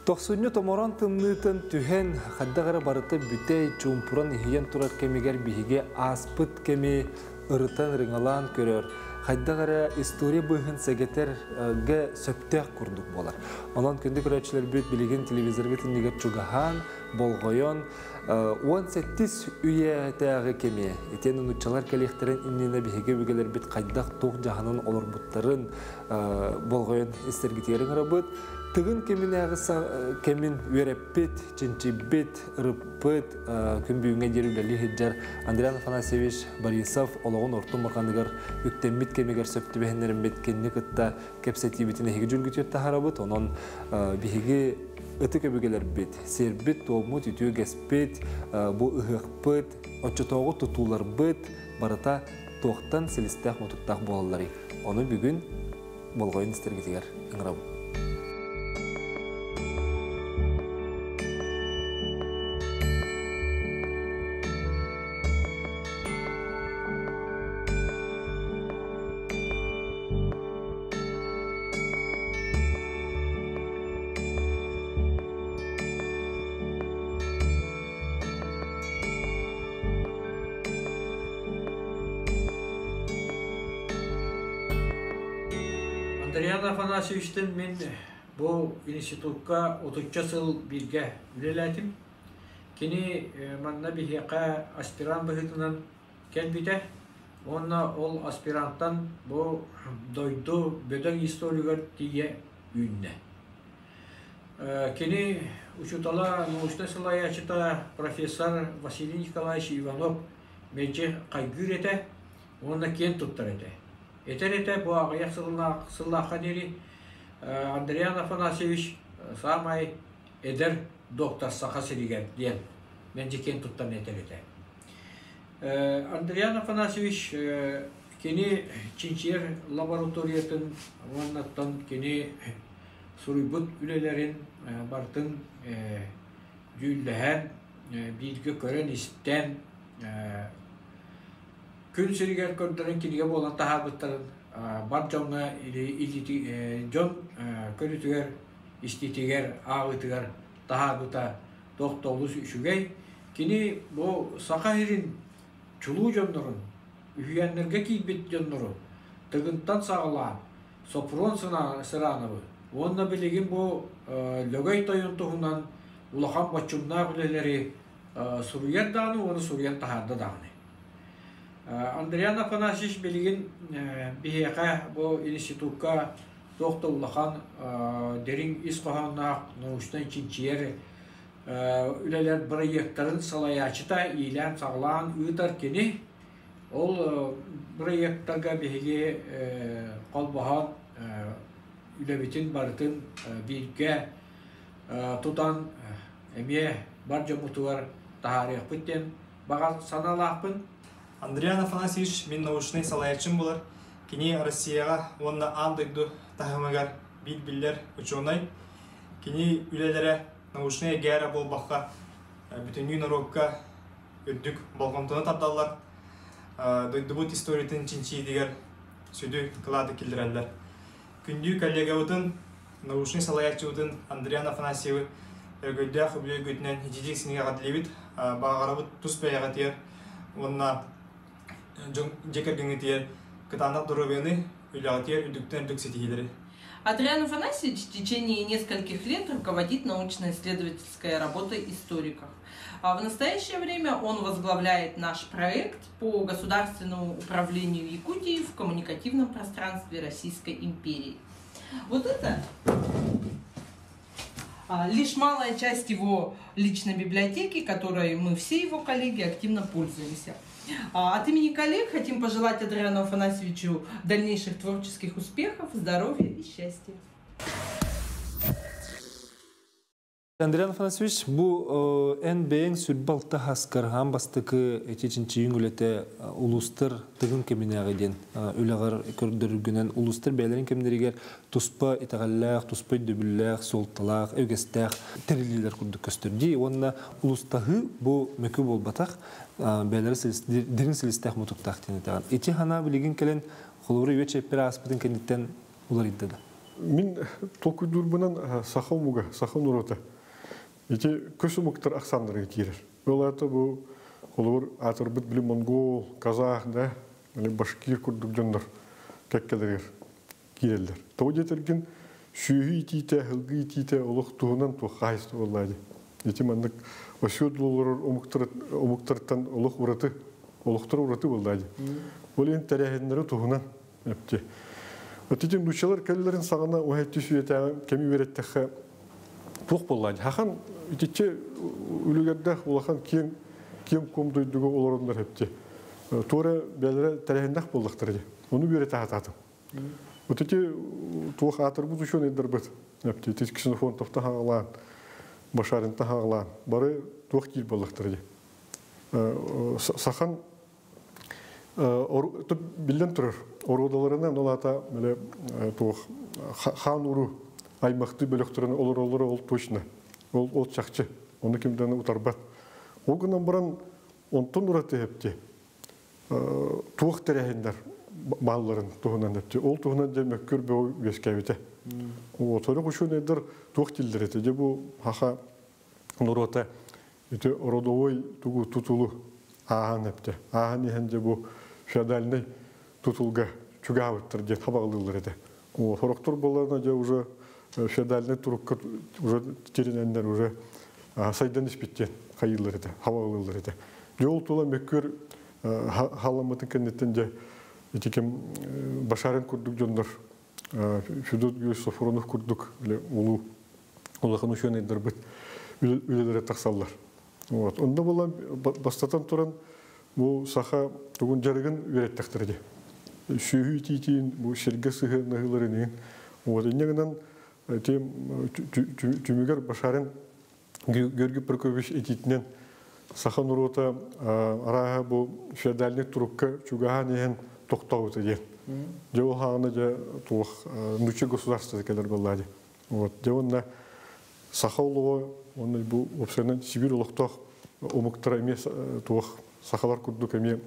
Тоқсынны томоран тымнытын түхен қаддағара барыты бүтей чумпуран ихиен турар кемегер бихиге аспыт кеме ырытан рыңалан көрөр. Қаддағара история бұйхын сәгетер ге сөптәк күрдік болар. Онан күнді көрәтшілер бүт білеген телевизорға тіннегер чугахан, болғойон, 18 үйе тәғі кеме. Етен ұнытчалар кәліқтерін иннені бихиге бүгелер бүт қаддақ тоқ жағанын олар бұттарын болғойон істергетерін ғырабыт. Тыгын кемин ағыса кемин вереппет, ченчебет, рыппет, күн бүйінге дерулі хеджар Андриан Афанасьевич Борисов олығын ортын мұрқандығар үктеммет кемегер сөпті бәхендерін беткенні қытта кепсеті бетіне хеге жүлгіт өтті харабыт, онын бігеге үті көбігелер бет, сербет, толмут, үтіу геспет, бұл ұғықпет, отчытоғы тұтулар бет, барыта тоқтан селістәқ мұтыттақ болалары. Оны бүгін болғайын істергетігер ұңырабы. Андриан Афанасьевичтен мен бұл институтқа 30 жыл бірге үлеләтім. Кені манна бігеқа аспирант бұғытынан кәлбіті. Онна ол аспиранттан бұл дойду бөдің историялар тие үйінне. Кені учутала научный салаячыта профессор Василий Николаевич Иванов менче қайгүр еті, онна кен тұттар еті. Етерете bu ağayak sıllaqa deri Andrian Афанасьевич samay eder doktor saqa sirigen diyen bence ken tuttan eterete. Andrian Афанасьевич keni Çinçer laboratoriyatın onattan keni suribut ülelerin bartın güllehen bilgi gören isten Күн сиригер көрдөрөн киниге болан тахабыттарын бар жоңга жон көрүтүгер иститигер агытыгер тахабыта доктолус үшүгей кини бу сакахирин чулуу жондорун үйөннөргө кийбит жондору тыгынтан сагыла сопрон сыранабы онна билигин бу лөгөй тоюнтугунан улахан бачумна билелери суруян даны оны суруян тахарда даны Андриан Афанасьевич билигин бихеқа бұл институтқа доқтоллақан дерин исқоғаннақ научтан чинчиер үлелер проекттарын салаячыта илән сағылан ұйтар кені ол проекттарға бихеге қолбаған үлебетін барытын бірге тұтан әме бар жомутуар тахарық бүттен бағал саналақпын Андриан Афанасьевич мен научный салаячым болар. Кини Россияға онна андыйду тахымагар бил-биллер ученый. Кини үлелері научный гәрі бол баққа бүтінгі нарокка үрдік балғантыны табдалар. Дойдубут историятын чинчи дегер сөйді қылады келдірәлдер. Күнді коллегаудың научный салаячыудың Андриан Афанасьевы өргөйді құбілі өтінен жедек сінеге ғадылебет бағарабыт тұс бәйіға тер. Онна Андриан Афанасьевич в течение нескольких лет руководит научно-исследовательской работой историков. В настоящее время он возглавляет наш проект по государственному управлению Якутией в коммуникативном пространстве Российской империи. Вот это лишь малая часть его личной библиотеки, которой мы все его коллеги активно пользуемся. От имени коллег хотим пожелать Андриану Афанасьевичу дальнейших творческих успехов, здоровья и счастья. Андриан Афанасьевич, bu en sürbalta haskarhan bastıkı etiçinci yüngülete ulustur tıgın keminəği den. Üləğər kördürgünən ulustur bəylərin keminəriger tuspa etağallaq, tuspa dübüllaq, soltalaq, ögəstaq, terililər kurduk köstürdü. Onunla ulustahı bu mükü bol bataq, bəyləri derin silistaq mutuqtaq denetağın. Eti hana biligin kelen xoluru üye çeperi aspıdın kenditten ular iddədi. Мин толку дурбунан сахал муга, сахал нурота. Эти көсүмуктар аксандырга кирер. Ол ата бу олор атырбыт биле монгол, казах, да, или башкир курдук жондар кеккелер кирелдер. Тоо жетерген сүйүй тите, хылгы тите олох туунан ту хайст боллады. Эти мандык осудлулар умуктардан олох ураты, олохтор ураты боллады. Ол ен тарихиннары туунан эпти. Отитин дучалар келлерин сагана уайтты сүйете кеми береттеха тук боллады. Хахан итиче үлүгердах улахан кем комдойдугу олорундар эпти. Тора белере тарихиндах болдактырды. Onu bir tahtım. Öteki tuğ hatır bu düşün ederbet. Yaptı. Teskisini fon tafta hağlan, başarın ta hağlan. Bari tuğ kil balıktırdı. Sahan bilden durur. Oradalarından olata böyle tuğ han uru aymaktı bölüktürünü olur ol toşna. Ol çakçı. Onu kimden utarbat. O günden baran ondan uratı hepti. Tuğ terehinler. Malların tuğunan etti. Ol tuğunan demek kör bir göskevite. O sonra kuşun eder tuğ tildireti. De bu haha nurota ite orodovoy tuğu tutulu ağan etti. Ağan ihence bu şadaline tutulga çugavıttır diye tabağlılar edi. O soroktor bollarına da уже şadaline turukka уже tirinenler уже saydan ispitten hayırlar edi. Havalılar edi. Yol tuğla mekkör halamatın kenetinde Etikerim başarın kurduk jonlar. Şudut göz Soforonov kurduk ile ulu ulağın uşun ederbet ülelere taksallar. Вот. Onda bolan bastatan turan bu saha tugun jarıgın ürettektirdi. Şühü titin bu şerge sıhı nahılarının вот иннегенен тем тümüger başarın Георгий Прокофьевич etitinen saha nuruta araha bu şedalne turukka çugahan тоқтауыты ден. Жол хағына жа туық нүче государство келер боллады. Вот. Жауынна сақаулығы, оны бұл опсайынан Сибир ұлықтақ омықтыра еме туық сақалар күрдік еме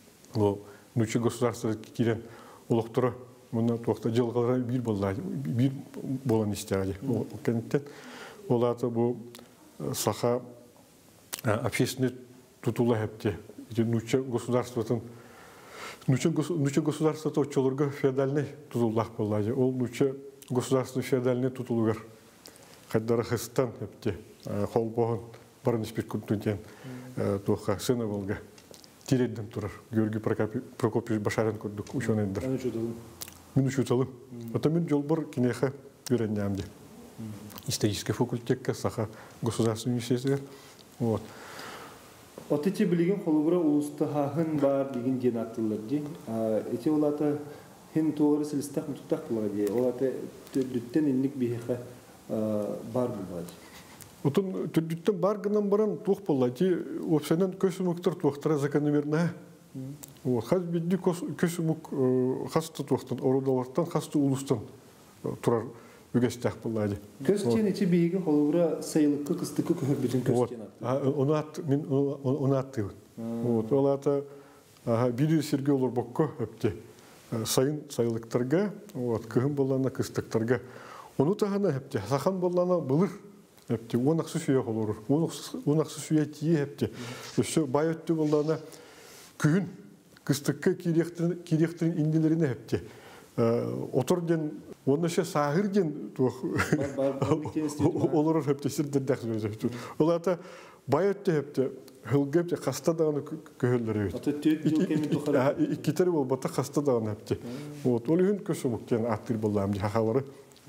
нүче государство керен ұлықтыра, оны туықта жылғалара бір боллады, бір болан істеғады. Кәнттен ол аты бұл сақа общественный тұтулы әпте. Нүче государствотын Нуче государство тотчолорга феодальный тутуллах боллады. Ол нуче государственный феодальный тутулугар. Хаддара хыстан эпте. Холбогон барын испит күнтүнтен туха сына болга. Тиредден турар. Георгий Прокопьевич Башарин курдук ушон эндер. Мен учуталым. Ата мен жолбор кинеха үйреннямди. Исторический факультетке саха государственный университет. Вот. Отече билеген холубура улуста хахын бар деген ден аттылар ди. Эти олата хин тоғыры сілістақ мұтықтақ бұлға ди. Олата түрдіттен инлік бейхе бар бұлға ди. Отын түрдіттен бар гынан баран туқ бұлға ди. Опсайнан көсіміктір туқтыра закономерна. Хаз бидді көсімік қасты туқтан, орудаларттан қасты улустан тұрар үгестәк бұллады. Көстен ече бейген холура сайылыққа қыстыққа көхір бітін көстен аты. Оны аттығын. Ол аты биді серге олар баққа өпте. Сайын сайылықтарға, көхін боллана қыстықтарға. Оны тағана өпте. Сақан боллана бұлыр өпте. Он ақсы сүйе қолырыр. Он ақсы сүйе тие өпте. Өсі бай өтті боллана көхін қыстыққа керектерін инділеріне өпте. Отырден Onunla sahirgen olur hep de sirden ders. Olata bayette hep de hılgep de hasta dağını köhülleri. İki tane bol bata hasta dağını hep de. O lühün köşemükten aktif bollam diye havaları.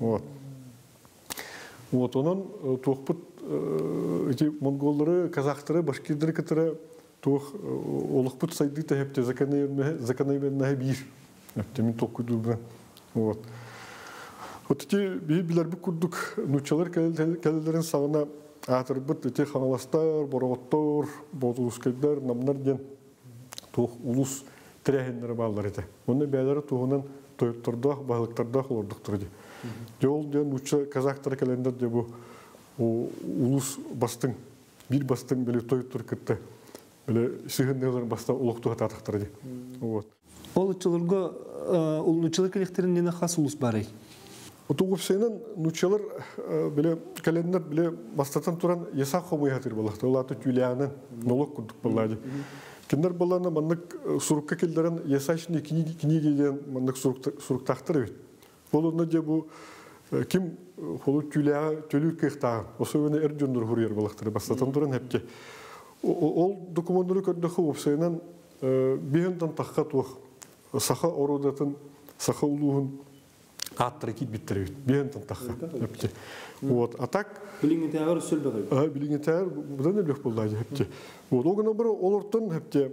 Onun tohput Mongolları, Kazakları, Başkirleri katara toh olukput saydı da hep de zakanayı bir. Hep de min tokudu ben. Отти бийлер бу курдук нучалар келелерин сагына атырбыт эте ханаластар, бороготтор, бозулускайдар, намнар ден тух улус тирехендер балдар эте. Муну бәйләре тугунан тойттордох, багылыктардох олордуктур ди. Жол ден нуча казактар келендер де бу улус бастың, бир бастың беле тойтор кытты. Беле сыгындылар баста улуктуга татыктыр ди. Вот. Ол учуларга улнучалар келехтерин нене хас улус барай. Утугупсенен нучалар биле календар биле бастатан туран яса хомуятыр балакты. Олаты тюлянын налог курдук балады. Киндер баланы мандык сурукка келдерен ясашны книгиден мандык суруктактыр бит. Болуна же бу ким холу тюля төлүк кыхта. Особенно эрдүндүр хурьер балактыр бастатан туран хепке. Ол документтары көрдөх упсенен бигенден такка тух саха орудатын саха улуун аттыры кит биттер бит. Бигенден такка хепке. Вот, а так Билиңетәгәр сөлбәгәй. Билиңетәгәр будан элек булды хепке. Вот, огына бер олортон хепке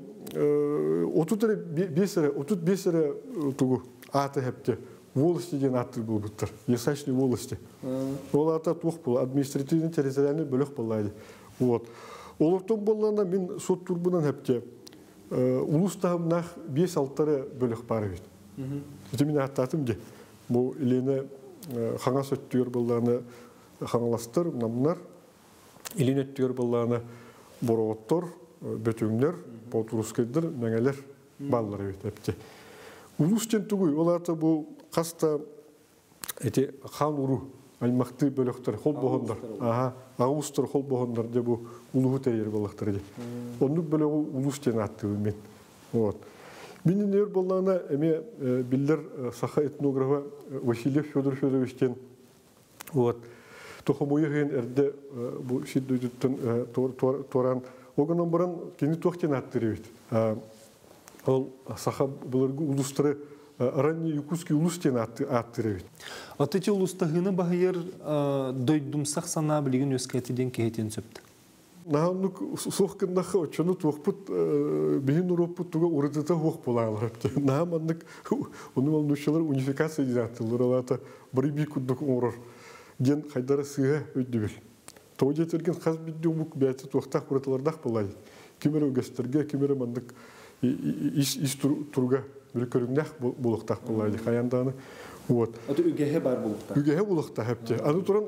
35 тугу аты хепке. Волости деген аты был буттар. Ясачный волости. Ол аты тух бул, административный территориальный бөлөк булды. Вот. Олортон болганда мен сот турбунан хепке улустагымнах 5-6 бөлөк бар бит. Эти мен аттатым ге. Бу илене хаңа сөттүр булганы хаңластыр, намнар илене өттүр булганы борооттор, бөтүңнөр, потурускайдыр, меңелер баллары бит хепке. Улустен тугуй, олаты бу каста эти хан уру аймакты бөлөктөр хол богондар. Агустар хол богондар де бу улуу терьер балактыр де. Ондук бөлөгү улустен атты мен. Вот. Минин нер болгана эме биллер саха этнографа Василий Федоровичтен вот тохомуйген эрде бу шиддүттөн торан огонон баран кини тохтен атты бит. Ол саха буларгы улустары ранний Якутский улустен аттыры. От эти улустагыны багыйыр дойдумсак сана билген өскәтиден кеһетен сөптү. Наханук сохкындахы очону туохпут бигин уроппут туга урытыта хук болалар. Нахаманнык уну алнушалар унификация дизаттылар алата бриби куддук урор. Ген хайдара сыга өйдүбүл. Тоожа терген хаз биддү бук бәти туохтак урытылардак болай. Кимер өгөстөргө, кимер мандык ис турга bir körüngdək buluqtaq bulaydı xayandağını. Adı ügehe bar buluqtaq. Ügehe buluqtaq hepti. Adı turan...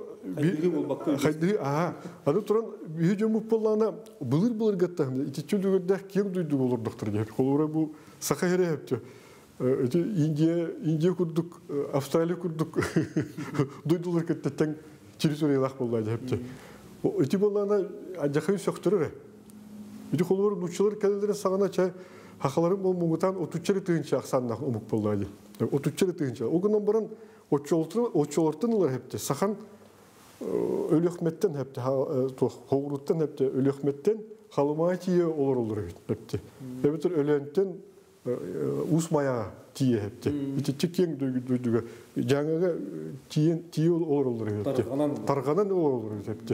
Adı turan bir cömük bullağına bılır gattağımda. İti çöldügördək kem duyduk olurduqtır. Kolura bu saqa here hepti. Indiya kurduk, Avstraliya kurduk. Duydular kettetten territoriyalaq bulaydı hepti. İti bullağına acaqayı söktürür. İti kolura nuşçalar kəlelerin sağına çay Hakalarım o muğutan 33 tığınca aksannak umuk bollaydı. 33 tığınca. O günden baran oçolortanlar hepti. Sahan ölühmetten hepti. Hoğuruttan hepti. Ölühmetten halımaya tiye olur hepti. Evet ölühmetten usmaya tiye hepti. İti çıkyen duyduğu. Jangaga tiye olur hepti. Targanan olur hepti.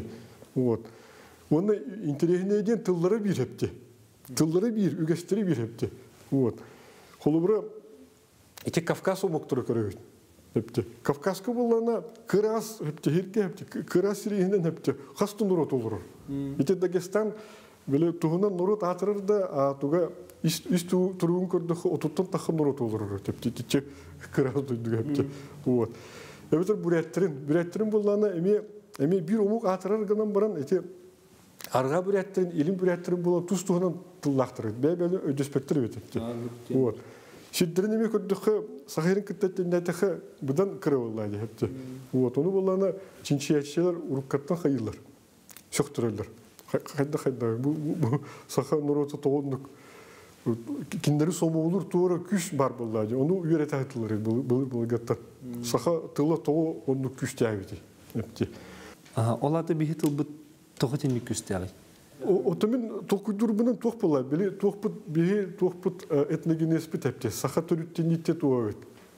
Onun interehine tılları bir hepti. Tılları bir, ügestleri bir hepti. Холубра эти Кавказ умуктуру көрөбүт. Hepti. Kafkaska bulana kıras hepti, hirke hepti. Kıras sirihinden hepti. Hastun nurot olur. İti Dagestan böyle tuğunan nurot atırır da tuğa iş turuğun kördük otuttan takım nurot olur. Hepti. İti kıras duyduk hepti. Evet Bürettirin bulana emi bir umuk atırır gınan baran eti Arga bürettirin, ilim bürettirin bulan tuz tuğunan tıllaktırır. Böyle ödespektir bit hepti. Şiddirin emi kördük Sahirin kıttettiğindeki budan kırı olaydı hepti. Onu bulana çinçiyatçılar urukattan hayırlar. Söktürürler. Hayda. Bu saha nurotu toğunduk. Kinleri somu olur tuğra küş var bulaydı. Onu üyret aytılar bulgattan. Saha tılla toğu onu küş tiyaviti hepti. Olada bir tıl bu toğutinlik küş tiyaviti. Otomen tokudurbunun toq bulay. Beli toqput etnogenespit hepti. Saha törüttenitte tuğavit.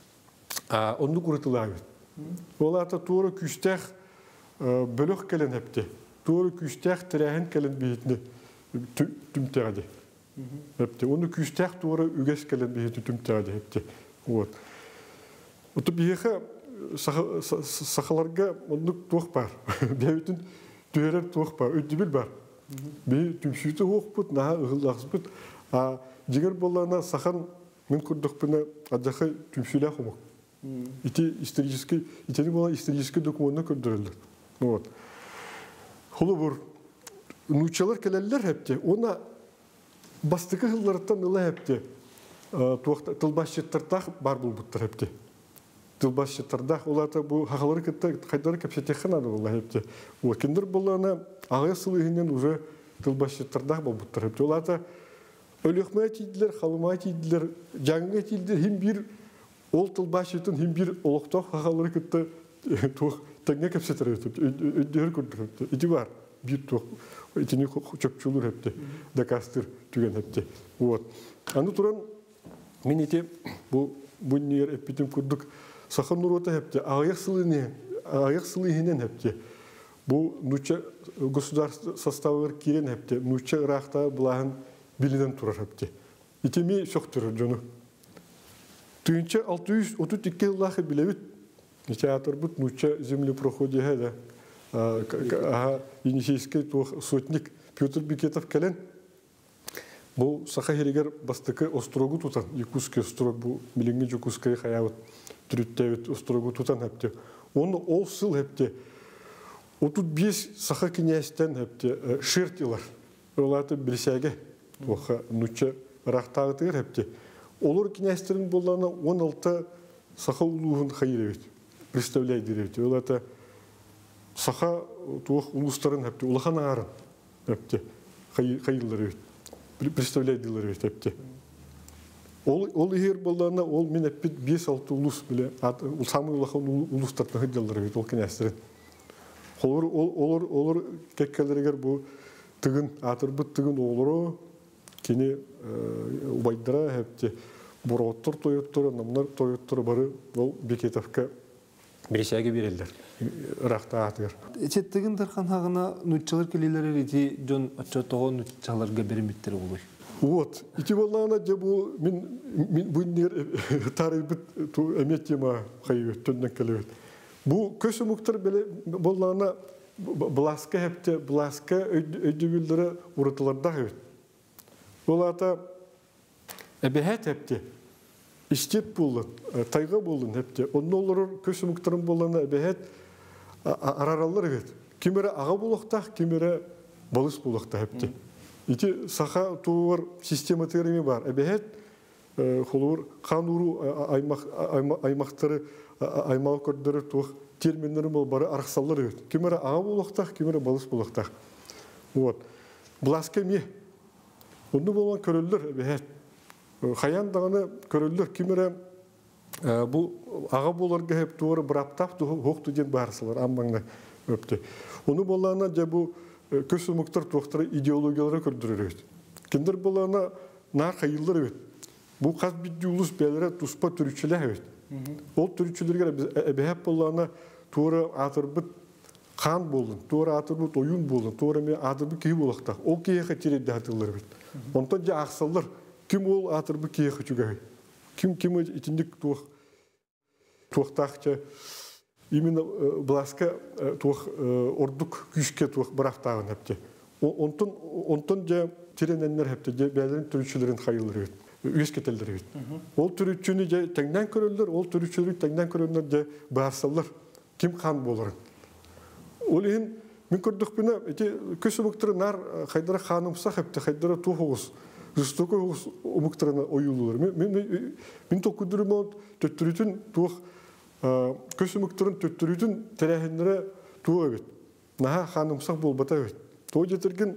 Onu kurutulaydı. Olata tuğra küştək bölük kelen hepti. Tuğra küştək tirahin kelen bihitini tümtədi. Hepti. Onu küştək tuğra üges kelen bihitini tümtədi hepti. Otu biheqa sahalarga onu tuğ bar. Bihevitin tüyeler tuğ bar. Ödübil bar. Bir tümsüyütü hoqput, naha ığıllaqsıput. Jiger bollarına sahan min kurduk bina adakı tümsüyle homaq. İteni bolan исторический dokumanını kördürürler. Holubur, nuçalar keleliler hepti. Ona bastıkı hıllarından ıla hepti. Tılbaşçıtlar bar bulbutlar hepti. тылбашчытарда олата бу хахалары кетте кайдары кепсетехан ады булла хепте. О киндер буллана агы сылыгыннан уже тылбашчытарда болбуттар хепте. Олата өлөкмө тидлер, халыма тидлер, жаңга тидлер хим бир ол тылбашчытын хим бир олокток хахалары кетте тух теңге кепсетер хепте. Өддөр көрдүр хепте. Ити бар бир тух итини чөпчүлүр хепте. Дакастыр түген хепте. Вот. Аны туран мен ите бу нер эпитим курдук сахан нурота хепте аяк сылыгынен хепте бу нуча государство составы кирен хепте нуча рахта булаһын билинен турар хепте итеми шоктур жону түйүнчө 632 жыллахы билебит театр бут нуча землепроходе хада Енисейский сотник Петр Бекетов келен бу саха херигер бастыкы острогу тутан Якутский острог бу милинге Якутская хаябыт түрүттебит острогу тутан хепте оны ол сыл хепте отут 5 саха князьтен хепте шертилар оларды билсеге оха нуча рахтагытыр хепте олар князьтерин боллана 16 саха улугун хайребит представляет директор оларды саха туох улустарын хепте улахан арын хепте хайырлар представляет дилер хепте ол егер боллана ол мен эппит 5-6 улус биле ул самый улахан улустардан хыдалар бит ол князьтерин олар кеккелергер бу тыгын атырбыт тыгын олоро кини убайдыра хепте бороттор тоyoттор намнар тоyoттор бары ол Бекетовка берешеге берелдер рахта атыр Эчеттеген дархан хагына нуччалар келелер ити жон отчотого нуччаларга бермиттер болой. Вот, ити боллана же бу мен бу нер тарыбыт эметема хайып төндөн келебет. Бу көсөмүктөр беле боллана бласка хепте бласка өйдүгүлдөрө урутуларда хеп. Олата эбехет хепте истеп болду, тайга болду хепте. Оннолор көсөмүктөрүн боллана эбехет араралар бет. Кимере ага булакта, кимере балыс булакта хепте. Ити саха тур система терими бар. Эбехет холур кануру аймактары аймак көрдөрү тух терминдери бол бары арксаллар бет. Кимере ага булакта, кимере балыс булакта. Вот. Бласка ме. Онду болгон көрөлдөр эбехет. Хаян даганы көрөлдөр кимере бу ага буларга хеп тур браптап хокту ден барсалар аммаңда өптү. Ону болгона же бу көсөмүктөр туактары идеологиялары көрдүрөт. Киндер болана нар хайылдар бет. Бу каз бит улус белере туспа түрүчүлөр бет. Ол түрүчүлөргө эбеп болана туура атырбыт кан болдун, туура атырбыт оюн болдун, туура ме атырбыт кий болакта. Ол кийе хатире датылар бет. Онтон же аксалдар ким ол атырбыт кийе хачугай. Ким итиндик туактакча именно бласка тух ордук күшке тух барафтагын хепте. Онтон же терененнер хепте же бәлерин түрүчүлөрүн хайылыр бет. Үс кетелдер бет. Ол түрүчүнү же теңден көрөлдөр, ол түрүчүлөрү теңден көрөлдөр же барсалар ким хан болорун. Ол эми мен көрдүк бине эти көсөмүктөр нар хайдара ханымса хепте хайдара тухугус. Жестокогус умуктарына оюлулар. Мен токудурмон төттүрүтүн тух көсөмүктөрүн төттүрүтүн терехиндере туга бет. Наха ханымсак болбата бет. Той жетирген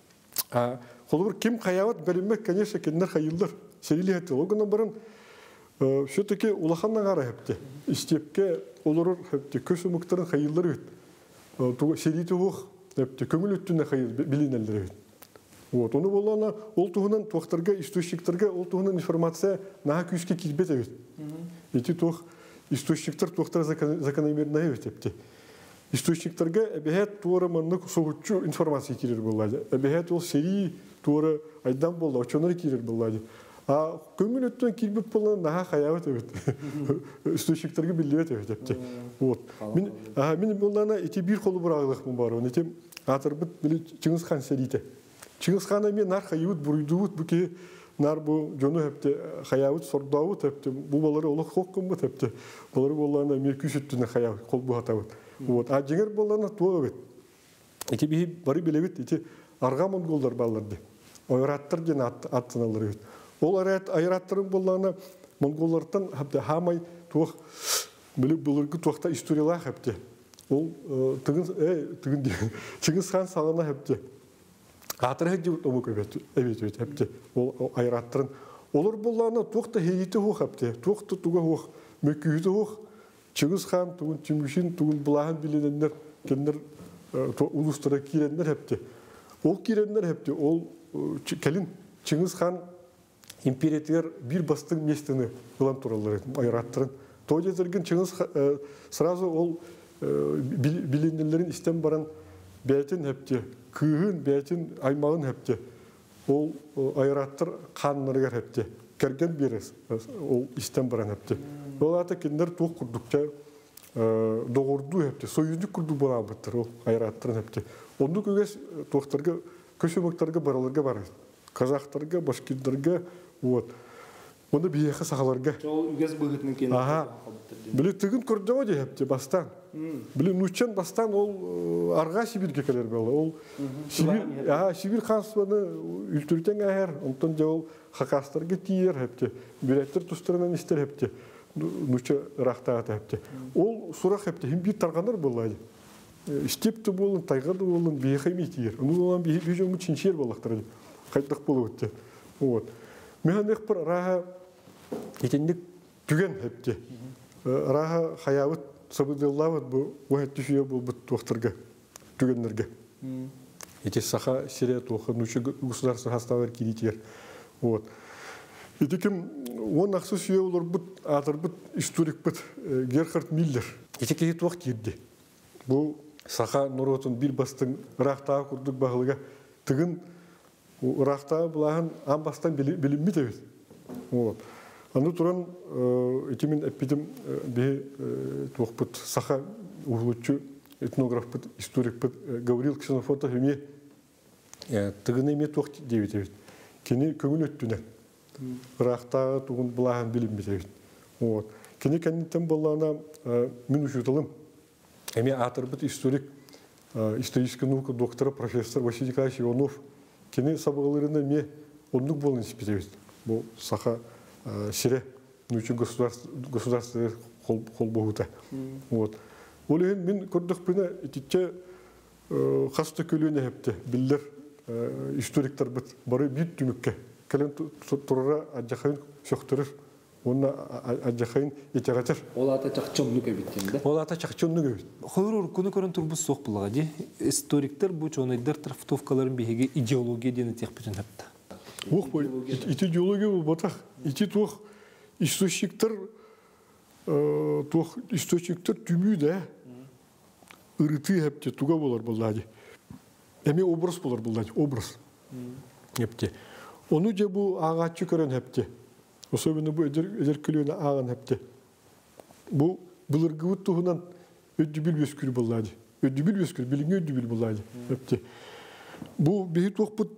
холбур ким каябат берилмек, конечно, киндер хайылдар. Серилиет. Огона барын все-таки улаханна кара хепте. Истепке олорор хепте көсөмүктөрүн хайылдар бет. Туга серитух хепте көңүл өттүнө хайыл билинелдер бет. Вот, ону болана ол тугунан туактарга, источниктерге ол тугунан информация наха күскө кирбет бет. Эти тух источниктер туактар закономерно бет. Источниктерге эбехет туора маннык согучу информация кирер болду. Эбехет ол сери туора айдан болду, очонор кирер болду. А көңүл өттөн кирбеп болгон наха хаябат бет. Источниктерге билбет бет. Вот. Мен болана эти бир колу бурагылык бар. Эти атырбыт били Чыңгыз хан серите. Чыңгыз хана мен нар хайыбыт буруйдубут буки нар бу жону хепте хаябыт сордабыт хепте бу балары олук хоккумбут хепте балары боллана меркүшүттүнө хаябыт кол буатабыт. Вот, а жеңер боллана туа бет. Эти би бары билебит, эти арга монголдар балларды. Ойраттар ден аттыналар бет. Ол айраттарын боллана монголлардан хепте хамай тух Бұлырғы туақта историялар әпте. Ол Чингис хан салына әпте. Атыры әді омы көбет әпте. Ол айраттырын. Олар болағына туақта хейті хоқ әпте. Туақта туға хоқ, мөккүйті хоқ. Чингис хан туғын Тимушин туғын бұлағын білінендер, кендер улустара кирендер әпте. Ол кирендер әпте. Ол кәлін Чингис хан империятер bir бастың местіні ғылам туралар айраттырын. Тоғыз ezergen Чингис сразу ол bilinirlerin istem baran bəytin hepti, kığın bəytin aymağın hepti. Ол ayrattır kanlarıgar hepti. Kergen birisi ол istem baran hepti. Ол ата kendler toğ kurdukça doğurdu hepti. Soyuzluk kurdu boğa bitir o ayrattırın hepti. Onu köges toğtarga köşemektarga baralarga var. Kazaktarga, başkirtarga вот. Оны бияқы сақаларға. Ол үгез бұғытның кені. Білі түгін көрді өде әпте бастан. Білі нүтчен бастан ол арға Сибирге келер бәлі. Ол Сибир қансуаны үлтіртен әйер. Онтан де ол қақастарға тиер әпте. Бүрәттір тұстырынан істер әпте. Нүтче рақтағат әпте. Ол сұрақ әпте. Хем бір тарғанар болады. Істепті болын, тайғады болын, бияқы емей тиер. Оны olan bir жөңі чиншер болақтыр. Қайттық болу өтте. Мен бір раға етендік түген әпте. Раға қаявыт, сабыдыллавыт бұл өйетті жүйе бұл бұт тоқтырға, түгендерге. Ете сақа серия тоқы, нүші государство хаставар керетер. Етекім, он ақсы сүйе олар бұт, атыр бұт, историк бұт, Герхард Миллер. Етекеге тоқ керді. Бұл сақа нұротын бір бастың рақтаға күрдік бағылыға түгін Урахта бұлағын амбастан білінмей тәуіз. Аны тұран етемен әппедім тұқ бұд сақа ұғылытшы этнограф бұд, историк бұд Гаврил Ксенофонтов еме тұғын еме тұқ дейбет әуіз. Кені көңіл өттінен. Урахта тұғын бұлағын білінмей тәуіз. Кені кәнеттен болағына мен ұшытылым. Әме атыр бұд историк, историческая наука доктора, профессор Василий Николаевич Иванов Кені сабығыларына ме онлық болын испетевіз. Бұл сақа сире нүчі государство қол бұғыта. Ол ең мен көрдік бұна ететке қасты көліне әпті. Білдер историктар бұд бары бейт дүмікке. Кәлін тұрыра аджақайын сөқтірір. Оны аджақайын етеғатыр. Ол ата чақчонлық әбіттен, да? Ол ата чақчонлық әбіт. Қойыр ұрқыны көрін тұрбыз соқ бұлаға де. Историктер бұл чонайдар трафтовкаларын бейге идеология дені теқ бүтін әпті. Оқ бой, идеология бұл батақ. Ити тоқ источниктер түмі да ұрыты әпте туға болар бұлады. Әме образ болар бұлады, образ. Әпте. Оны де бұл ағатшы көрін әпте. Особенно bu ederkülüğüne ağın hepti. Bu bılırgıvıt tuğunan ödübül veskül bulladı. Ödübül veskül, bilin ödübül bulladı hepti. Bu bir toq bu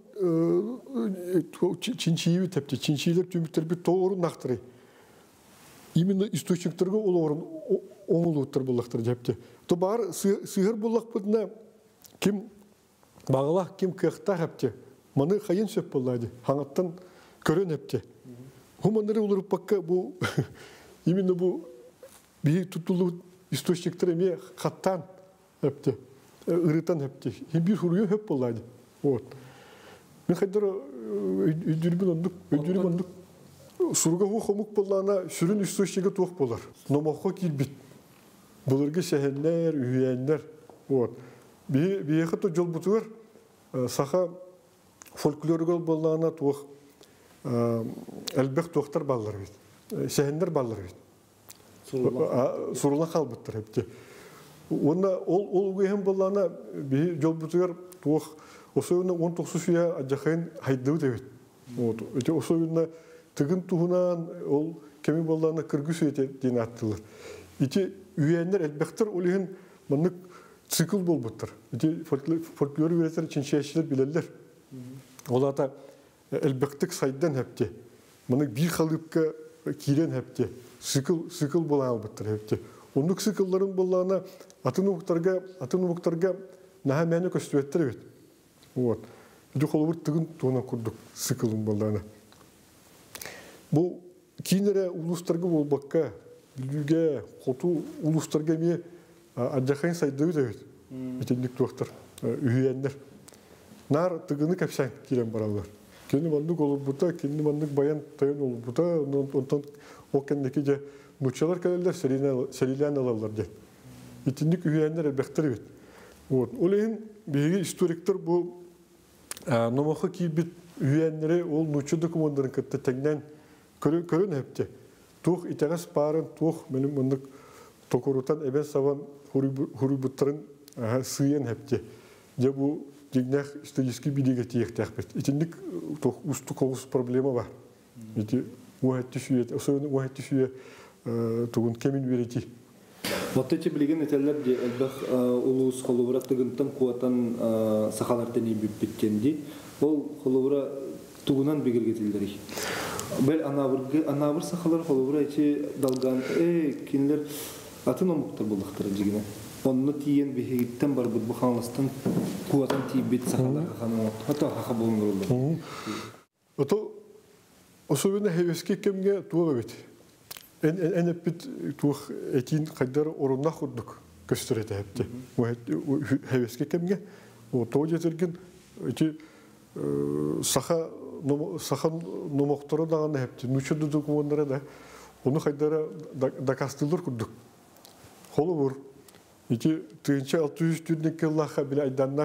çinçiyi hepti. Çinçiyiler tümükler bir doğru naktırı. İmенно источниктерге ол орын оңылуыттар bullaktır hepti. To бар sığır bullak buduna kim bağlaq, kim kıqta hepti. Manı kayın söp bulladı. Hanattan körün hepti. Хуманары олар пакка бұл именно бұл бей тұтылу источниктер еме қаттан әпті, ұрытан әпті. Бір хұрүйен әп болады. Мен қайдар өйдірім ондық. Сұрға қомық болағына сүрін источнигі тоқ болар. Номаққа келбет. Бұлырғы сәхенлер, үйенлер. Бейеқі то жол бұтығыр. Сақа фольклорығыл болағына тоқ. Әлбек тоқтар баллар бейт. Сәхендер баллар бейт. Сұрула қалбыттыр әпте. Ол өйен болағына жол бұтығыр тоқ. Осы өйінна 19 сүйе аджақайын хайдығы дәбет. Осы өйінна тігін туғынан ол кәмі болағына кіргі сүйете дейін аттылыр. Үйенлер әлбектір олығын мұнық цикл бол бұттыр. Фольклор өретер чиншияшылар білелер. Ол ата әлбектік сайдан әпте. Мұнық бір қалыпқа кейлен әпте. Сикл бола албыттыр әпте. Онық сиклларын болағына атын ұмықтарға наға мәні көстуеттір әбет. Үді қолы бір түгін туғынан күрдік сиклын болағына. Бұл кейінері ұлыстарға болбаққа билүүгэ хоту улустарга ме аджахайн сайдыгы дэвит. Итинник туактар үйәннер. Нар тыгыны капсан кирен баралар. Кенни мандык олуп бута, кенни мандык баян тайын олуп бута, онтон океннеки же нучалар келелер селилен алалар же. Итинник үйәннер элбектер бит. Вот. Олейин биги историктер бу номохы кийбит үйәннери ол нучу документарын кытты теңнен көрөн хепте. Тух итегас парын тух менин мындык токорутан эбен саван хурубуттарын сыйын хепте. Же бу дигнах исторический билиге тиектехпет. Итинник тух усту колус проблема бар. Ити уахаттишует, особенно уахаттишуе тугун кемин верити. Вот эти билеген этелер де элбах улус холовра тыгынтан куатан сахалартан ибиткенди. Ол холовра тугунан бигергетилдери. Бел анавыр сахалар холовра эти далган кинлер атын омуктар булдыктыр дигене. Онны тиен бихиттен бар бу ханластан куатан тибет сахалар хана хата хаха болмурлар. Ото особенно хевески кемге туга бит. En epit tuh etin kadar orunna kurduk gösterete hepti. Bu heveske kemge o toje tergin eti saha nomoktora dağında hepti. Nuçudu dokumentlara da onu kadar da kastılır kurduk. Holu vur. Eti 1600 türdeki Allah'a bile aydannak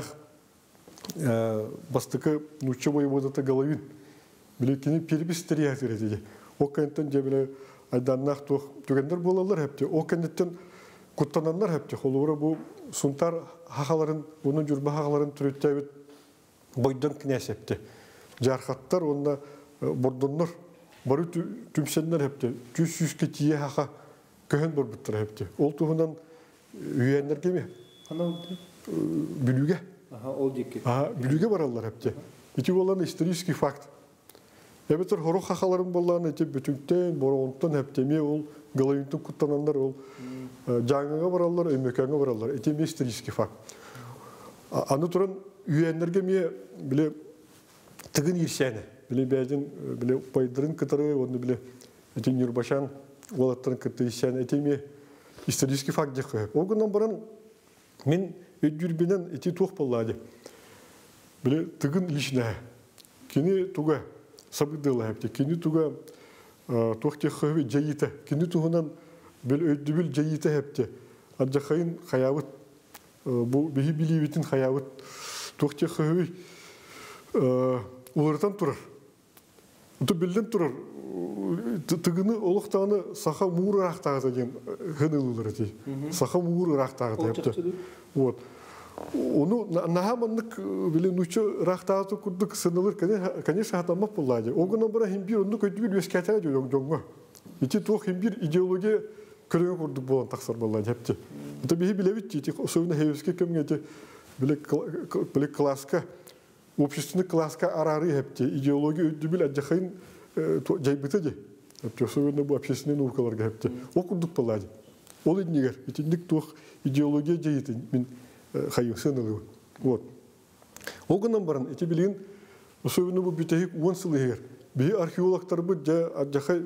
bastıkı nuçu boyu bodata galavin. Bile kini peribisteri yatırdı. O kantan cebile aydannak tükenler bolalar hepti. O kennetten kutlananlar hepti. Holura bu suntar hakaların, bunun cürbe hakaların türüttevit boydan kines hepti. Jarhatlar onda bordonlar, barı tümsenler hepti. Cüz ketiye haka köhen borbutlar hepti. Ol tuğundan üyenler gemi. Bülüge. Bülüge varallar hepti. İki olan historiski fakt. Evet, horuk hakaların bollarını ete bütünkten, borontan heptemi ol, galayıntın kutlananlar ol, canına varallar, ömökene varallar. Ete mester riski fak. Anı turan üyenlerge miye bile tıgın irşene, bile beyden bile paydırın kıtarı, onu bile ete nürbaşan olatların kıtı irşene, ete miye mester riski fak dek hep. O günden baran men ödürbinen ete tuğ bolladı. Bile tıgın ilişine, kini tuğa. Sabıdığla hepti. Kendi tuğa tuğte xövi cayite. Kendi tuğunan bel ödübül cayite hepti. Adjakayın hayavut. Bu bihi bilivitin hayavut. Tuğte xövi ulardan turar. Utu bilden turar. Tıgını oluqtağını saha muğur ıraqtağıda den hınılılar eti. Saha muğur ıraqtağıda hepti. Вот. Onu nahamanlık bile nuçu rahatı kurduk sınırlar конечно hatama pulladı. O günden beri hem bir onu kötü bir veskete diyor jonga. İti toh hem bir ideoloji körüğü kurduk bu taksar vallahi hepti. Tabii bile bitti. İti sonra heveske kemgete bile klaska общественный klaska ararı hepti. İdeoloji ödü bile acayip caybıtıcı. Hepti sonra bu общественный nurkalar hepti. O kurduk pulladı. Ol idniger. İtindik toh ideoloji cayıtı. Hayır, sınırlı. Вот. O günden baran, eti bilin, особенно bu bütehik 10 yılı her. Bir arkeologlar bu acayip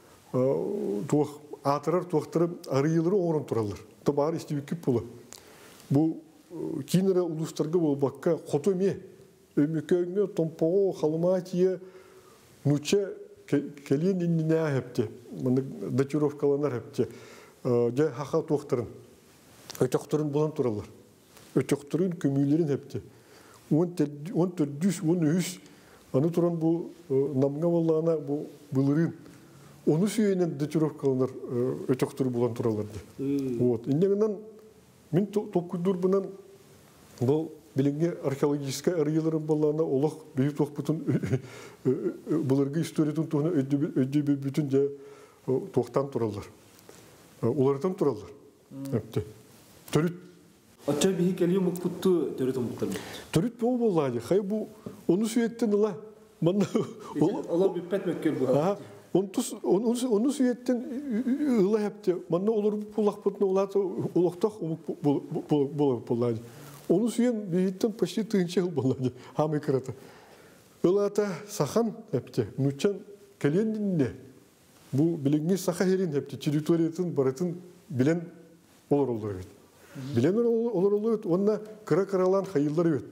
atırar, tuğaktırıp arayıları oran turallar. Tabar istiviki pulu. Bu kinere uluslarga bol bakka koto mi? Ömükönge, tompoğu, halımatiye, nuçe, kelin indine hepti. Datirovkalanlar hepti. Haka tuğaktırın. Ötekturun bulan turallar. Ötekturun kömürlerin hepti. 1400, 1300 anı turan bu namga vallağına bu bılırın. Onu süyeyle datirovkalanlar ötekturun bulan turallardı. İndiğinden min tokudur bundan bu bilinge arkeolojik arayıların vallağına olaq büyük toqbutun bılırgı istoriyatın tuğuna ödü bütünce toqtan turallar. Olardan turallar. Hepti. Törüt. Açça bihi geliyor mukputtu törüt omuklar. Törüt bu vallahi. Hay bu onu süyetten ala. Manna. Allah bir petmekker bu. Ha. Onu süyetten ıla hepti. Manna olur bu pulakputna olata olaqtaq omuk vallahi. Onu süyen bihitten paşi tığınça vallahi. Hamı kırata. Ilata sahan hepti. Nuçan kelendinde. Бу билинги саха херин хепти территориятын барытын билен олор бит. Билен олор бит, онна кыра-кыралан хайыллар бит.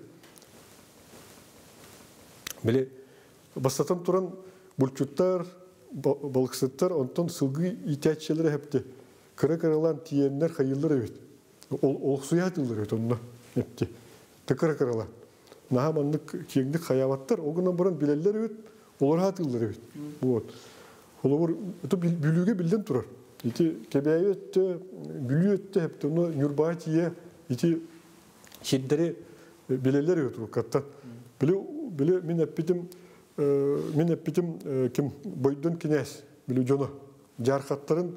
Биле бастатан туран булчуттар, балыксыттар, онтон сылгы итячелер хепти. Кыра-кыралан тиеннер хайыллар бит. Ол суятылар бит онна хепти. Кыра-кыралан. Наха маннык кеңдик хаябаттар, огынан баран билеллер бит, олар хатыллар бит. Вот. Олар это бүлүгө билден турар. Ити кебейетте, бүлүетте хепти, оны нюрбатие, ити шиддери билеллер бит каттан. Биле мен эппитим ким бойдон кинес, биле жоно. Жархаттарын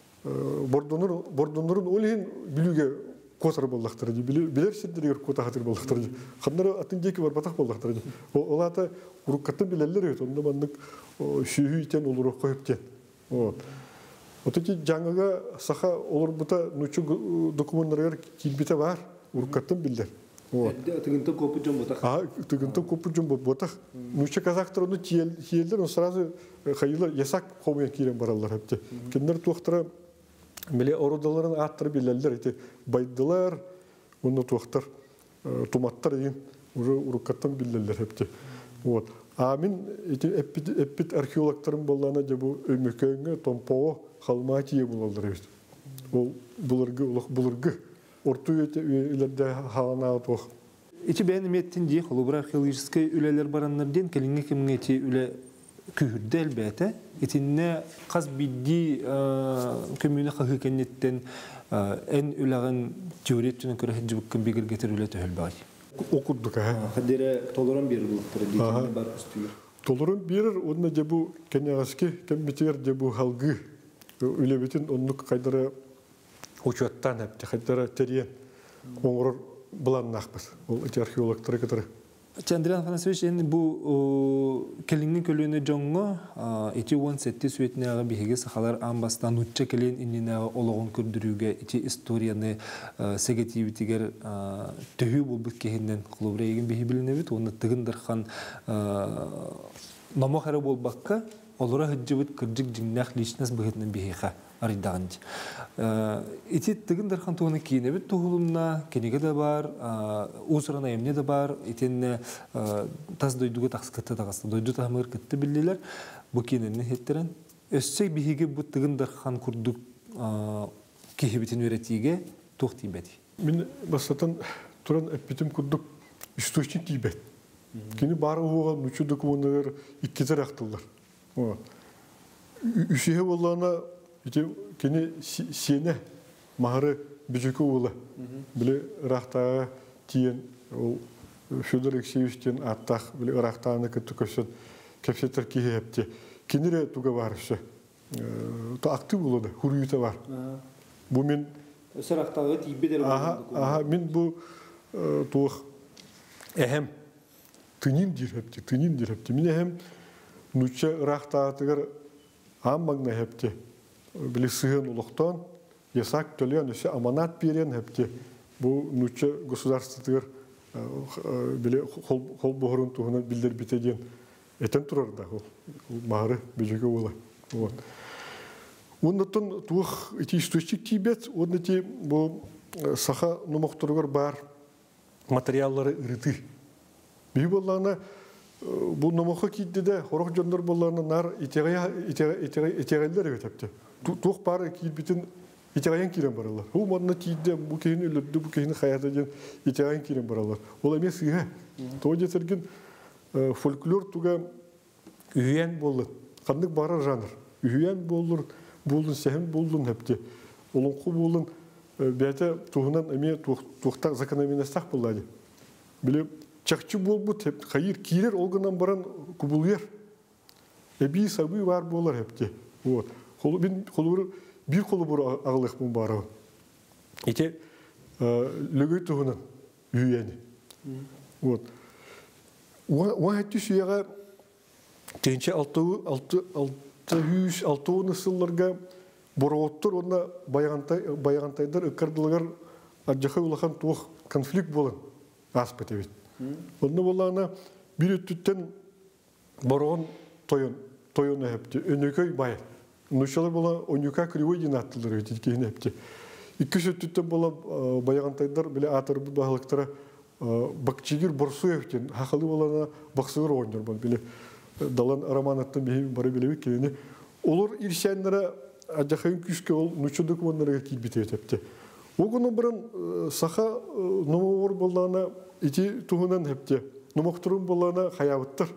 бордонорун олин бүлүгө котар болдактыр ди. Билер шиддери кота хатыр болдактыр ди. Хандар атын жеки бар батак болдактыр ди. Олата уруккаттан билеллер бит, онда мандык шүйүйтен олурук коюптен. Вот. Вот эти жаңага саха олор бута нучу документтер килбите бар, уруккаттан билдер. Вот. Тыгынты копу жон ботак. Тыгынты копу жон ботак. Нучу казактар onu тиелдер, он сразу хайылар ясак кобуя кирен баралар хепти. Киндер туактара биле орудаларын аттыр билелдер, эти байдылар, оны туактар туматтар дейин уже уруккаттан билелдер хепти. Вот. Амин эти эппит археологтарын боллана жабу өмөкөңгө томпоо халматие булалар бит. Ол булыргы орту үйлерде халана тох. Ичи бәнеметтин ди холубар археологический үлелер бараннарден келинге кимге эти үле күрдө элбете. Итинне каз бидди көмүнө хакыкеннеттен эн үлеген теоретчүнүн көрө хеджибиккен бигер гетер үле төлбай. Окуддук Хадере толорон берир булуктар дейин бар үстүгөр. Толорон берир, онна жабу кенегаски кембитер жабу халгы үлебитин оннук кайдара учеттан хепти кайдара терен оңорор буланнакпыз. Ол эти археологтар кетер. Чандриан Афанасьевич эми бу келиңин көлөнө жоңго эти 17 сүетнега биһиге сахалар амбастан утча келен иннега ологон көрдүрүүгө эти историяны сегетибитигер төһү болбут кехинден кулубрейген биһи билинебит, оны тыгындархан номохары болбакка олора хыджыбыт кырдык жиңнах личность быгытнын биһиха арыдагынчы. Эти тыгындархан туганы кийинебит тугулунна кенеге да бар, усурана эмне да бар, итенне тас дойдуга такскытты тагасты, дойду тамыр кытты биллилер, бу кийиненне хеттерен. Өссек биһиге бу тыгындархан курдук кихибитин өретиге тохтибети. Мен бастатан туран эппитим курдук источник тийбет. Кини бары уга нучу документтер иккетер актылдар. Вот. Үсеhe боллана кини сене махары бүжүкө ула. Биле рахтага тиен ол Федор Алексеевичтен аттах биле рахтаны көтөкөсөт кепсетер кийепти. Кинире туга барышы. То актив болду, хуруйта бар. Бу мен Сарахтагы тийбедер болду. Мен бу тух эхем тынин дирепти. Мен эхем нуча рахтатыгар аммагна хепти. Биле сыгын улуктан ясак төлөн өсө аманат берен хепти. Бу нуча государствотыгар биле хол бохорун тугуна билдер битеген этен турар да ол мары бежеге бола. Вот. Ондотон тух эти источник тибет, ондоти бу саха номоктургар бар материаллары ырыты. Би боллана бу номохо кийде хорох жондор боллана нар итегелер өтөптү. Тух бар кийбитин итегаян кирен баралар. Бу модна кийде бу кейин өлөрдү, бу кейин хаята ден итегаян кирен баралар. Ол эмес га. То жетерген фольклор туга үйен болду. Кандык бара жанр. Үйен болдур, болдун сехен болдун хепти. Олонку болдун бете тугунан эме тухта закономерностях болду. Биле чакчы болбут хеп кайыр кирер олгунан баран кубулер. Эби сабы бар болар хепти. Вот. Холубur bir kolubur ağlık bu barı. İşte lögü tuğunun üyeni. Вот. O hatta şuya tençe altı nesıllarga borottur onda bayantaydır ıkırdılar acıkı ulakan tuğ konflikt bolun aspet evet. Onda bolana bir tütten boron toyun hepti önüköy bay. нучалар бола онюка кривой ден аттылар өтейкен әпте. Икі сөттіттен бола баяғантайдар біле атыр бұл бағылықтара бақчигер борсу өптен, хақалы болана бақсығыр ойныр бол. Біле далан араманаттан бейім бары білеуі келені. Олар ирсәнлері ажақайын күшке ол нучудық онларға кейбіте өтепте. Оғыны бірін сақа номауыр болана ити туғынан әпте. Номақтырын болана хаябыттыр.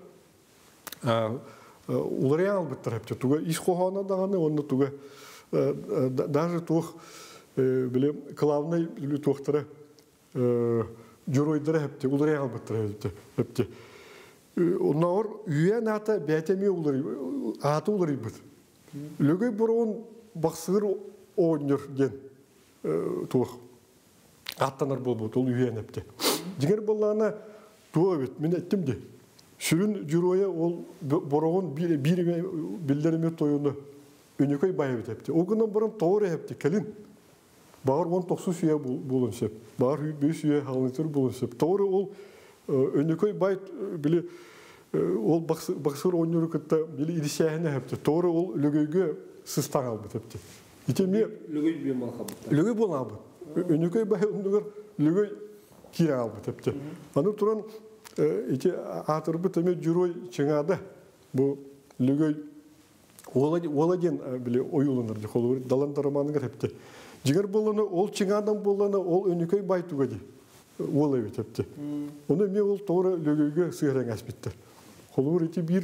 Улары албыттыр әпте. Туға иш қоғана дағаны, оны туға даже туық білем клавнай туқтыры жүройдыры әпте. Улары албыттыр әпте. Онауыр үйен ата бәтеме аты улары бұд. Лөгөй бұрын бақсығыр ойныр ген туық. Аттанар бол бұд, ол үйен әпте. Дегер болағына туға бет, мен әттім де. Сүрін жүройы ол бұрығын білдеріме тойыны өнекөй байы бет әпте. Оғынан бұрын тоғыры әпте, кәлін. Бағыр 19 сүйе болын сеп. Бағыр 5 сүйе халынытыр болын сеп. Тоғыры ол өнекөй бай біле ол бақсығыр ойныры күтті біле ирисияғына әпте. Тоғыры ол лөгөйге сыстан албыт әпте. Лөгөй бүйім алқабыт. Лөгөй бол албыт. Өнекөй бай ондығыр лөгөй кире албыт әпте. Аны тұран атырбы тәме жүрой чыңады. Бұл лөгөй оладен біле ойылынырды. Далан тараманыңыр әпте. Жігер боланы, ол чыңадан боланы, ол өнекөй байтуға де. Ол әвет әпте. Оны мен ол тоғыры лөгөйге сығыран әспеттір. Қолуыр еті бір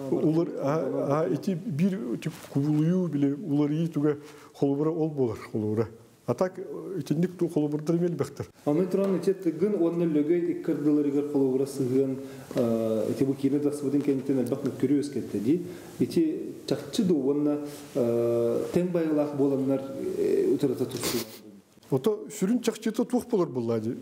күбілую біле улар етуге қолуыры ол болар қолуыры. Атак етіндік қолуырдыр мел бәқтір. Амын тұран өте тұғын, оны лөгөй иккірділерігер қолуыры сығын, еті бұл кейіні дақсыбыдың кәнеттен әлбақны көрі өскетті де. Еті чақчыды оны тәң байылақ боланлар ұтырата тұрсы. Ота сүрін чақчыты туқ болар бұлады.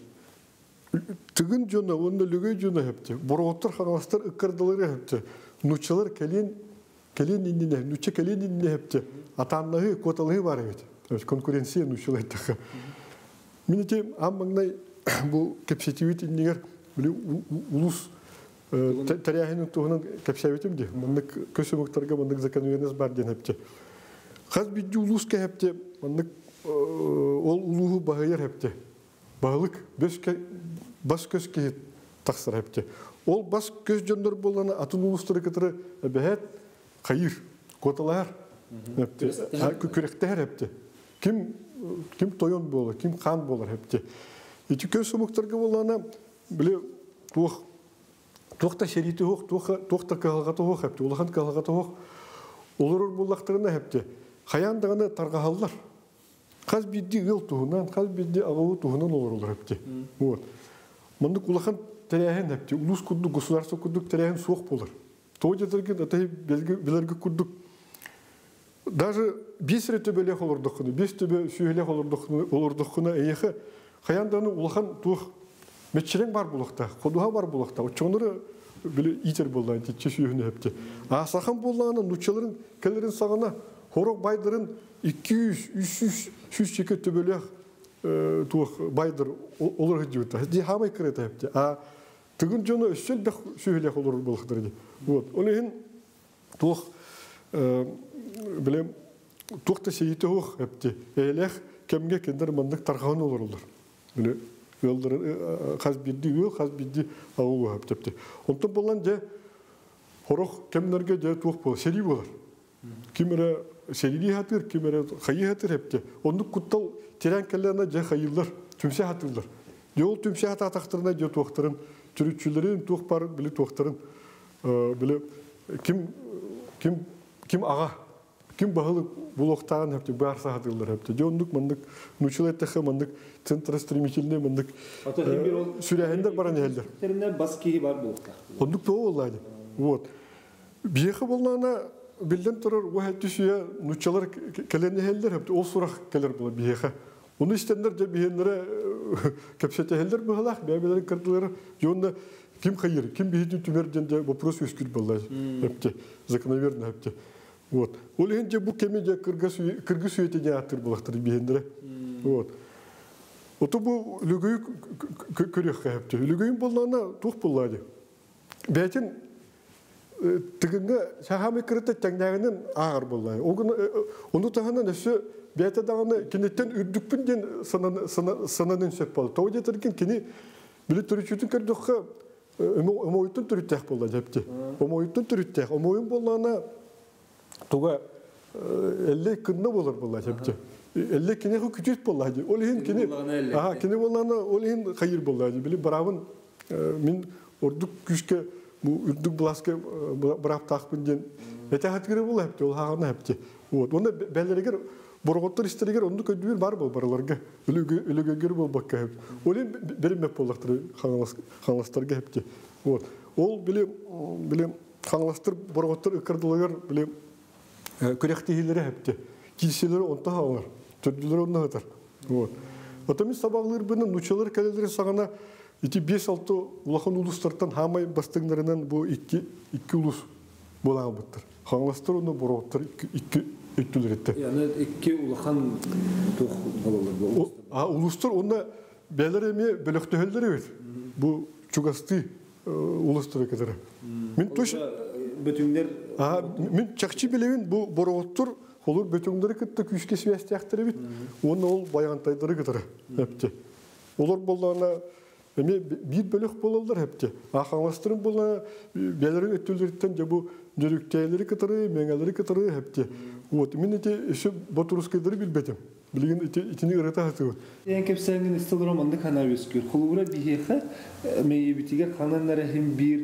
Тыгын жона, оны лөгөй жона әпте. Бұрғыттар қағастар ыққырдылары әпте. Нұчалар кәлен иніне, нұча кәлен иніне әпте. Атанлығы, коталығы бар әпте. Конкуренция нұчалар әттіқі. Мен ете, аммаңнай бұл кәпсетевет иннегер улус тәряхының тұғынан кәпсәветім де. Мұндық көсіміктарға мұндық законуенес бар ден әпте. Қаз бидді улус кә әпте, мұндық ол улуғы бағайыр әпте. Бағылық бас көз кейт тақсыр әпте. Ол бас көз жөндөр боланы атын ұлыстыры кітірі бәйет қайыр, коталар әпте, күректер әпте. Кім тойон болар, кім қан болар әпте. Еті көз сұмықтарға боланы біле тоқта шериті оқ, тоқта қағалғаты оқ әпте, олақан қағалғаты оқ. Олар болақтырына әпте. Қаяндығаны тарғағалар. Қаз бидді ғыл тұғынан, қаз бидді ағауы тұғынан олар әпте. Мұндық улақан тәрәйін әпте. Улус күрдік, государство күрдік тәрәйін соқ болар. Той жетірген атайы белергі күрдік. Даже 5 реті бөлек олардықыны, 5 төбе сүйелек олардықыны әйеқі қаяндағыны улақан тұқ метшерен бар болақта, қодуға бар болақта. Чоныры біле итер болдайын, тетче сүйені әпте. Асақан болағына нұтчаларын кәлерін сағына Хорок байдырын 200-300 чеке төбелек туық байдыр оларға дейуді. Де хамай кіреді әпте. Түгін жоны өссел бәк сөйлек олар болықтыр де. Олығын туық білем туқта сейті оқ әпте. Әлек кәмге кендер мандық тарғауын олар олар. Біле қаз бірді өл, қаз бірді ауылы әпте. Онтан болған де хорок кәмдерге де туық бол, сери болар. Кемері серили хатыр, кемері қайы хатыр әпте. Онды құттал терен кәлеріне же қайылдар, түмсе хатырлар. Де ол түмсе хат атақтырына же туақтырын, түрітшілерін туақ бар, білі туақтырын, білі кім аға, кім бағылы бұл оқтаған әпте, барса хатырлар әпте. Де ондық мандық нұчылеттіқі, мандық центростремительне, мандық сүрәхендер баран әлдер. Теріне бас кейі бар бұл оқтар. Ондық бұл олайды. Бейеқі болғана Bilden тұрар, o hətüsüye nüçalar keleni helder hepti, ol surak keler bula biyeğe. Onu istenler de biyenlere kapsete helder bıhalak, beyabelerin kırdıları. Yonda kim hayır, kim bihidin tümerden de vopros üskül bula hepti, zakanaverine hepti. Ol hence bu kemece kırgı süyetine attır bulaktır biyenlere. Oto bu lügüyü körüyük hepti. Lügüyün bulağına tuğ bulaydı. Beytin тыгынга шахамы кырыта таңнагынын агыр боллай. Ону таханан өсө бәте даганы кинеттен үрдүкпүн ден сананын сөп болду. Той жетерген кини биле төрүчүтүн көрдөккө омоюттун түрүттек болду депти. Омоюттун түрүттек. Омоюн боллана туга 50 кынна болор болду депти. 50 кине күчүт болду. Ол ин кини кини боллана ол ин хайыр болду. Биле барабын мен ордук күшкө bu ürdük blaske bırak takpın den ete hatgire bol hepti ol hagana hepti. Вот. Onda bellerger borgotlar isterger onu ködübür var bol baralarga. Ölügögür bol bakka hep. Olin berilmek bollaktır xanlastarga hepti. Вот. Ol bilim xanlastır borgotlar ıkırdılar bilim kürektihileri hepti. Kilseleri onta havalar. Tördüleri onta hatar. Вот. Otomis sabahlar bunun nuçalar kaleleri sağana İti 5-6 ulaqan uluslardan hamay bastığlarından bu iki ulus bolan bıttır. Xanlastır onu borotlar iki öttüler etti. Yani iki ulaqan toq bolalar. Uluslar onda beleremi bölöktühölleri evet. Bu çugastı uluslara kadar. Min toş bütünler min çakçı bilevin bu borotlar olur bütünleri kıttı küçke süvestiyakları bit. Onu ol bayantayları kadar hepti. Olur bollarına bir bölük bolalar hepti. Xanlastırın bola belerin öttülerden de bu dörükteleri kıtırı, mengeleri kıtırı hepti. Вот, мен эти еще батурускайдары билбетим. Билген итини ырата хатыгы. En kepsengin istil romanda kana beskür. Xulura bihexe meyibitiger kananlara hem bir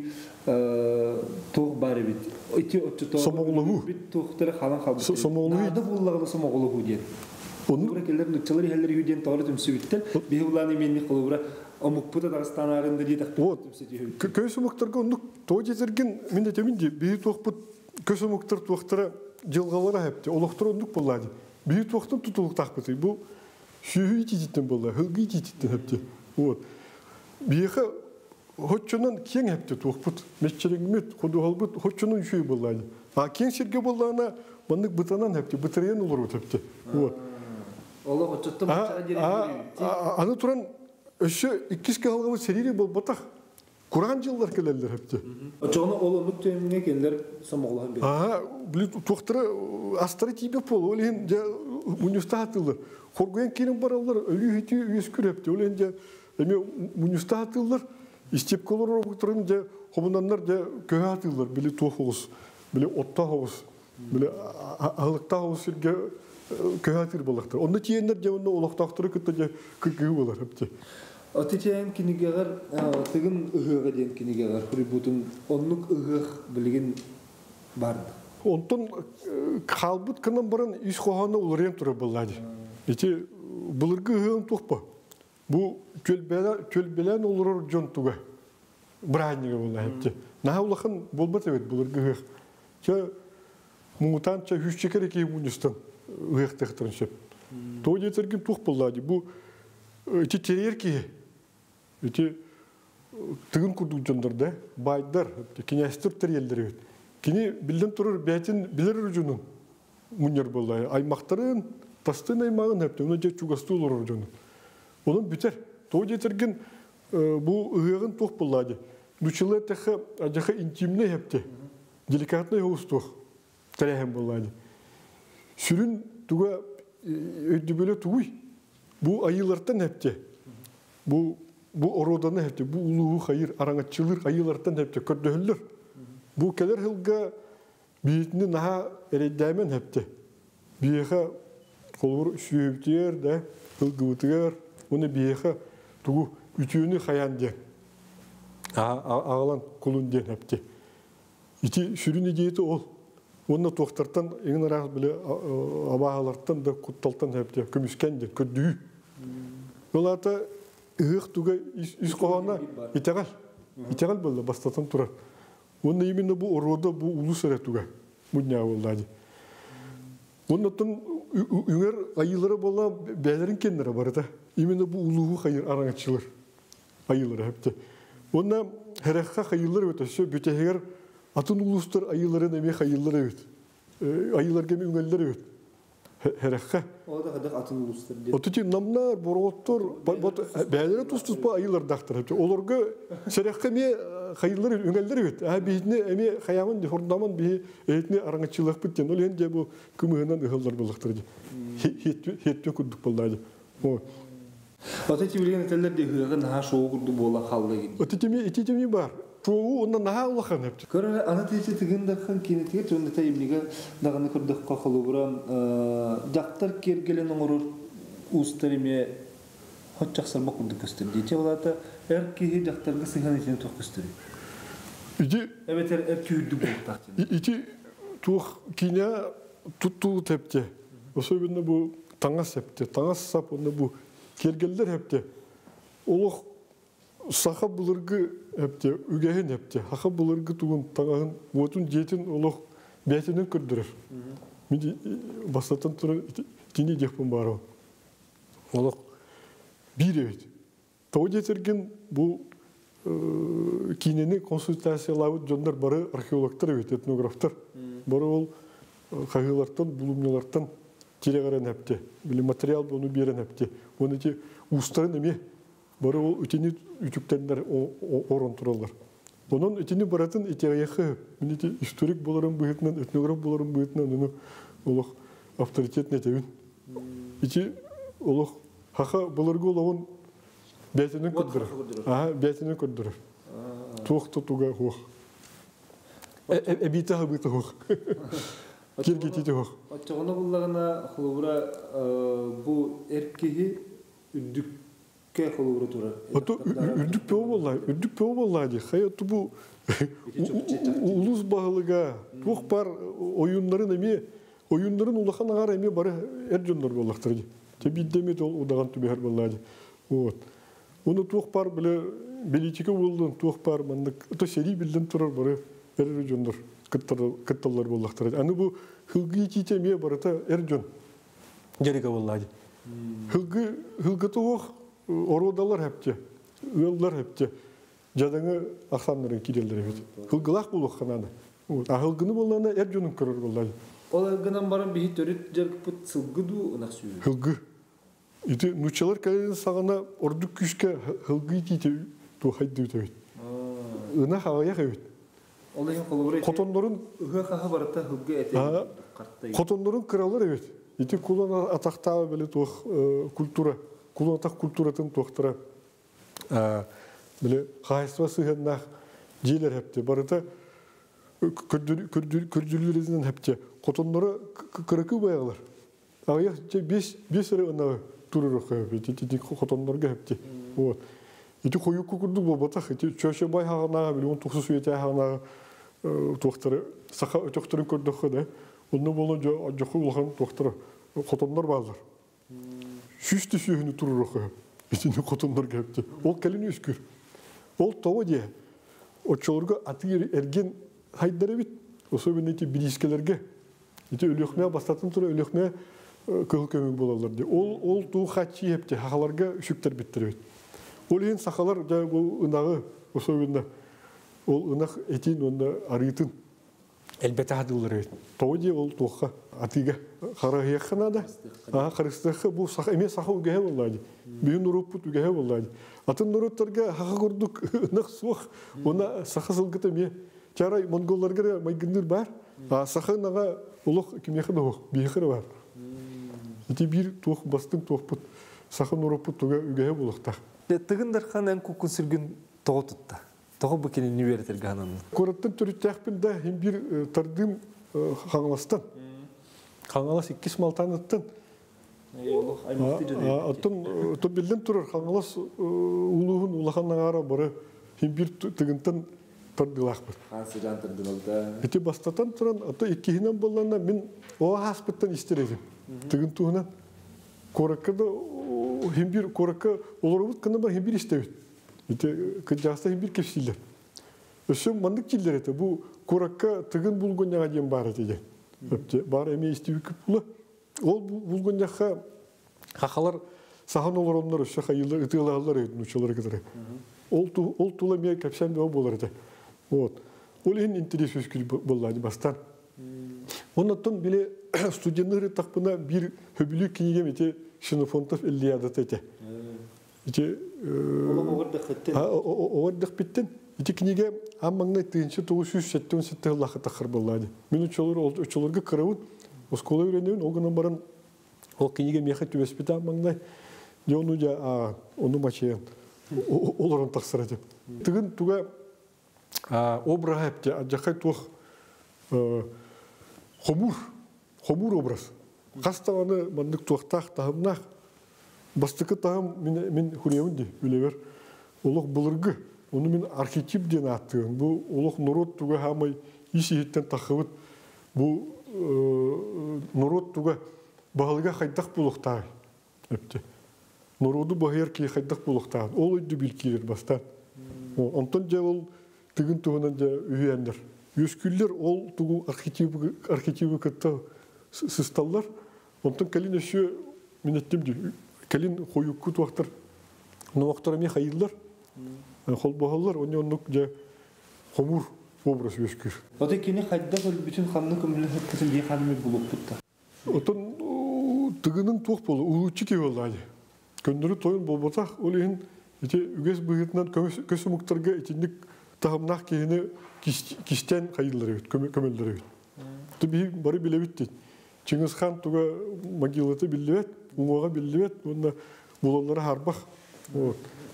toq bari bit. İti ottu toq. Somoğluğu. Bit toqtara xalan xabit. Somoğluğu. Nada bullagı somoğluğu diye. Onu keller nutçaları helleri hüden tağlı tümsübitten. Bihulan emenni xulura Amukputa Dağıstanlarında diye Вот. Kösü muhtarga onu toğcezergen мен de temin de bir toqput kösü muhtar toqtara жылғалары hepti. Oloqtar onduk bolladı. Bir toqtan tutuluq taqpıtı. Bu şühü içicitten bolladı. Hılgı içicitten hepti. Вот. Biyexe hoççunun ken hepti toqput. Meşçerengmet, kodu halbut hoççunun şühü bolladı. Ken şirge bollağına bandık bıtanan hepti. Bıtarayan olur hepti. Вот. Allah hoççatta bıçağa direk. Anı turan öşü ikkiske halgabı seriri bol bataq. Kur'an yıllar kellerler hepti. Çoğunu olumluk tüyemine keller somoğluğun beri. Bili toqtara astara tibep bol. Olehin de munista hatılır. Korgoyan kenin barallar ölü hiti üyeskür hepti. Olehin de munista hatılır. İstepkolar olukturun de homunanlar de köhe hatılır. Bili toq oğuz. Bili otta oğuz. Bili ağlıkta oğuz sirge köhe hatır bolaktır. Onda tiyenler de onu olaqtaqtırı kıtta de kıkığı bolar hepti. Atıçayım kinigeler, tığın ıhığa diyen kinigeler. Hüributun onluk ıhığa bilgin bardı. Ondan kalbut kınan baran iş koğanı ularayan tura bolladı. İti bulurgu ıhığın toqpa. Bu kölbelen olur jon tuga. Braniga bolla hepti. Naha ulaqın bolbat evet bulurgu ıhıq.Ça muğutan ça hüş çeker eki munistan ıhıq teqtirin şep. Toğ yetergin toq bolladı. Bu iti terer ki iti tığın kurduk jondarda baydar kinyastır terelleri evet. Kini bilden turur beytin bilir ucunun munyer bollay. Aymaqtарын tastın aymağın hepti. Ona je çugastı olur ucunun. Onun biter. Toğ yetergin bu ıhığın toq bolladı. Nuçılı texe ajaqa intimne hepti. Delikatnay hoğuz toq. Terehem bolladı. Sürün tuga öydü böyle tuğuy. Bu ayılardan hepti. Bu orodanı hepti. Bu uluğu hayır, arangatçılır ayılardan hepti. Kördöhüllür. Bu keler hılga biyetini naha ereddaymen hepti. Biyeha kolur süyübtiyer de hılgıvıtıgar. Onu biyeha tuğu ütüğünü hayan diyen. Ağalan kulun diyen hepti. İti sürün idiyeti ol. Onu toqtartan eğin araq bile abağalardan da kuttaltan hepti. Kömüsken diyen, kördüğü. Olata ıhıq tuga iş qoğana itegal boldu bastatan turar. Onu imенно bu oroda bu ulus ere tuga. Munya oldu. Ondan ünger ayıları bolla belerin kendine barada. Imенно bu uluğu hayır arangatçılır. Ayıları hepti. Ondan heraqqa ayıları ötesi büteher atın uluslar ayıların eme ayıları evet. Ayılar gemi üngeller evet. herekhe. O da kadar atın uluslar. Otuti namlar, borottor, bәлері тұс-тұс ба айылар дақтыр. Оларға серекке ме хайылар үңелдер бет. Бейітіне әме хаямын, хордамын бейі әйтіне араңатшылық біттен. Ол енді бұл күмігінен ұғылдар болықтыр. Хеттен күрдік болдайды. Отети білген әтелер де ғығын наға шоу күрді бола қалды. Отетеме бар. Шоу онда наға ұлақан әпті. Көрі ана тейсе тігіндіқін кенетіге түрінде тәйімнеге дағыны күрдік қақылы бұран жақтар кергелен оңырыр ұстарыме хот жақсарма күрдік көстері. Дейте оларды әр кейі жақтарға сыңған етені тоқ көстері. Әбет әр түйірді болып тақтен. Ити туқ кейіне тұтту тәпте. Особенно бұл таңас әпте. Таңас сап, онда бұл кергелдер әпте. Олық сақа бұлырғы әпте, үгәйін әпте. Хақа бұлырғы туғын таңағын, отын жетін олық бәтінен көрдірір. Мен бастатан тұры тіне декпін бары. Олық бір әйт. Тау жетерген бұл кейнені консультациялауыт жондар бары археологтар әйт, этнографтар. Бары ол қағылардан, бұлымнелардан телеғаран әпте. Материал бұны берен әпте. Оны те ұстарын әме. Бары ол үтені үтіктендер орын тұралар. Оның үтені баратын етеғаяқы, мінеті историк боларын бұғытынан, этнограф боларын бұғытынан, оны олық авторитетін әтеуін. Ити олық хақа боларғы олауын бәтінен көрдірір. Бәтінен көрдірір. Туақты туға хоқ. Әбейті ғабыты хоқ. Кергететі хоқ. Отчағына бұллағына құлыбыра бұл әркеге үддік Үрдік пеу боллайды. Хайатты бұл ұлыс бағылыға, туқ бар ойындарын әме, ойындарын ұлақан ағар әме бары әржондар боллақтырды. Тебейдемет ол ұдаған түбәр боллайды. Оны туқ бар белетеке болдың, туқ бар маңдық, ұта сери білден тұрар бары әржондар, кытталар боллақтырды. Аны бұл хылғы етеме барыта әржон жереге боллайды. Хылғы туқ орудалар әпте, ұялдар әпте, жадаңы ақсандырын кирелдер әпте. Хылғылақ болуқ қанады. Хылғыны болғаны әр жөнін көрір болайды. Ол әгінен барын бейт өрет жарғы бұт сылғыду ұнақ сүйі? Хылғы. Еті нүчалар кәлерін сағана ордық күшке хылғы етейті қайды өте өт. Ұнақ ағаяқ өт. Ол ең қолыбыр әте? Қотондарын... Үгі қаға барыта хылғы әте? Қотондарын қыралар өт. Еті құлан атақтағы бәлі туық культура. Кулатақ культуратын тоқтыра қайсыва сығаннақ желер әпте. Барыта көрділерінен әпте. Қотонлары қырықы байғалар. Ағаяқ 5 әрі ұнағы тұрыр өқы қотонларға әпте. Еті қойы күкірді бұл батақ. Чөше бай хағанаға, 19 сүйеті хағанаға тоқтыры. Сақа өтіқтірін көрдіқі. Оны болы жоқы ұлған тоқтыры. Қотонлар бағалар. Шүшті сүйіні тұрыр оқы, бетіне қотындар кәпті. Ол кәлін өскір. Ол тауы де, отшыларға аты әрген хайдары бет, особенно еті билискелерге. Еті өліқме бастатын тұры, өліқме көл көмек болалар де. Ол туы қатши епте, хақаларға үшіктер беттері бет. Ол ең сақалар, бұл ұнағы, особенно, ол ұнақ етейін, онда арытын. Әлбәті адылар бет. Тауы де ол туыққа. Атыға қарағияқ қанады. Қарыстыққа бұл әме сақы үгәе болайды. Бүйін ұрыппыт үгәе болайды. Атын ұрыптарға қаға құрдық ұнақ суық. Оны сақы сылғыт әме. Чарай монголларға майгындыр бар. Сақы ұнаға ұлық кемеқін оқ, бейқірі бар. Еті бір туық бастың туықпыт. Сақы ұрыппыт үгәе болықтақ. Тығындар қан ән көкін сүрген тоғы тұтта. Тоғы бұкені не беретіргі ананы? Көріттен түріттәқпін да бір тардым қаңластан. Қаңалас 2 малтан ұттын. Атын білден тұрыр. Қаңалас ұлығын ұлағаннан ара бары бір тігінтін тұрдылақ бір. Қансы жан тұрдылықта? Әте бастатан тұран, аты 2-нен болғанда мен оға аспыттан істер едім. Тігін туғынан. Қораққыда, қораққы оларыбыт қына бар бір істеуіт. Жақста бір кепсейлер. Өсім мандық келдер еті. Бұл қораққа тігін бұлғын яға дем бар еті. Бар әме істеуі көп бұлы. Ол бұлғын яққа қақалар сахан олар онлар өсі қайылар, ұтығылағылар өйдің ұшалар кедірі. Ол тұла мен кәпсән бәу болар еді. Ол ең интерес өскілі болады бастан. Оннан биле студенттер тақпына bir хөбүлүк кинеге мете Ксенофонтов Ильядат эте. Ите оордық биттен. Ите кинеге аммаңнай тыынчы 977 лақы тақыр болады. Мен учолорга кырауын, оскола үйренеуін, оғынан баран ол кинеге меха түбеспеті аммаңнай. Оны жа, оны мачаян. Оларын тақсыра деп. Тыгын туға обраға әпте, жақай туық хомур образ. Қаставаны мандық туақтақ тағымнақ. Бастықы тағым мен хүревін де, білевер. Олық бұлырғы. Оны мен архетип ден аттығын. Бұл олық народ туға хамай есейттен тақывыт. Бұл народ туға бағылға қайдақ бұлықтағы. Әпте. Народу бағайар кей қайдақ бұлықтағы. Ол өйді білкелер бастан. Онтан жа ол тігін туғынан жа үйендір. Өскүллер ол тугу архетипы кытта сысталлар. Онтан калин өсө минеттем ди. Калин хойукку туактар. Новактарами хайыллар. Хол бахаллар, оннук жа хомур образ өскүр. Ота кини хайда бол бүтүн ханны көмүлө хөткөсүн ди ханны булуп бутта. Отон тыгынын туак болу, улучу ке болду. Көндөрү тоюн болботак, ол эн эти үгөс быгытынан көсү муктарга этиндик тагымнак кени кистен хайыллар өт, көмөлдөр өт. Туби бары билебит дейт. Чыңгыз хан туга могилаты билебет, уңга билебет, онда булалары харбах. Вот.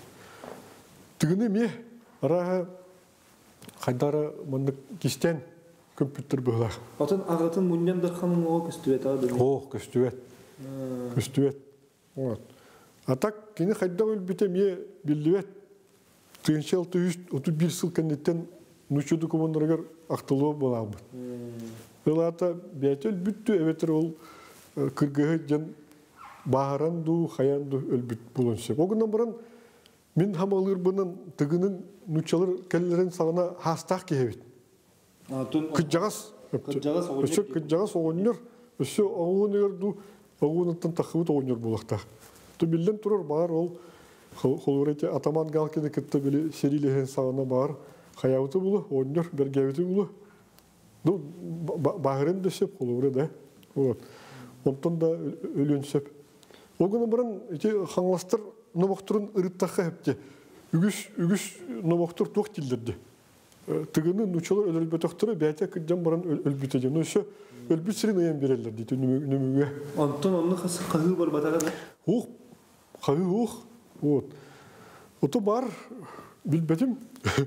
Тыгыны ме арага хайдара мындык кистен компьютер была. Отон агатын муньян дырханын ого көстүбет ады. Көстүбет. Көстүбет. Вот. А так кини хайда өлбүтө ме билебет. Тыгынчал 31 жыл кенеттен нучу документарга актылуу болабы. Элата бетел бүттү эветер ол кыргыгы жан бааранду хаянду өлбүт болонсо. Огунан баран мен хамалыр бунан тыгынын нучалар келлерин сагына хастак кебет. Кыжагас огоннор, өсө огоннорду огонуттан тахыбыт огоннор болактак. То билден турар бар ол холурете атаман галкины кытта били серилеген сагына бар. Хаябыты булу, огоннор бергебити булу. Ну багырын десеп холуре да. Вот. Онтон да өлөнсөп. Огунан баран эти хаңластыр номоктурун ырыттакка хепте. Үгүс номоктур тук тилдерди. Тыгыны нучалар өлбөтөктөрү бәйте кыджан баран өлбүтө жөн. Өсө өлбүт сирин оян берелер дейт нүмүгө. Онтон онны кагы бар батага да. Кагы. Вот. Ото бар билбетим.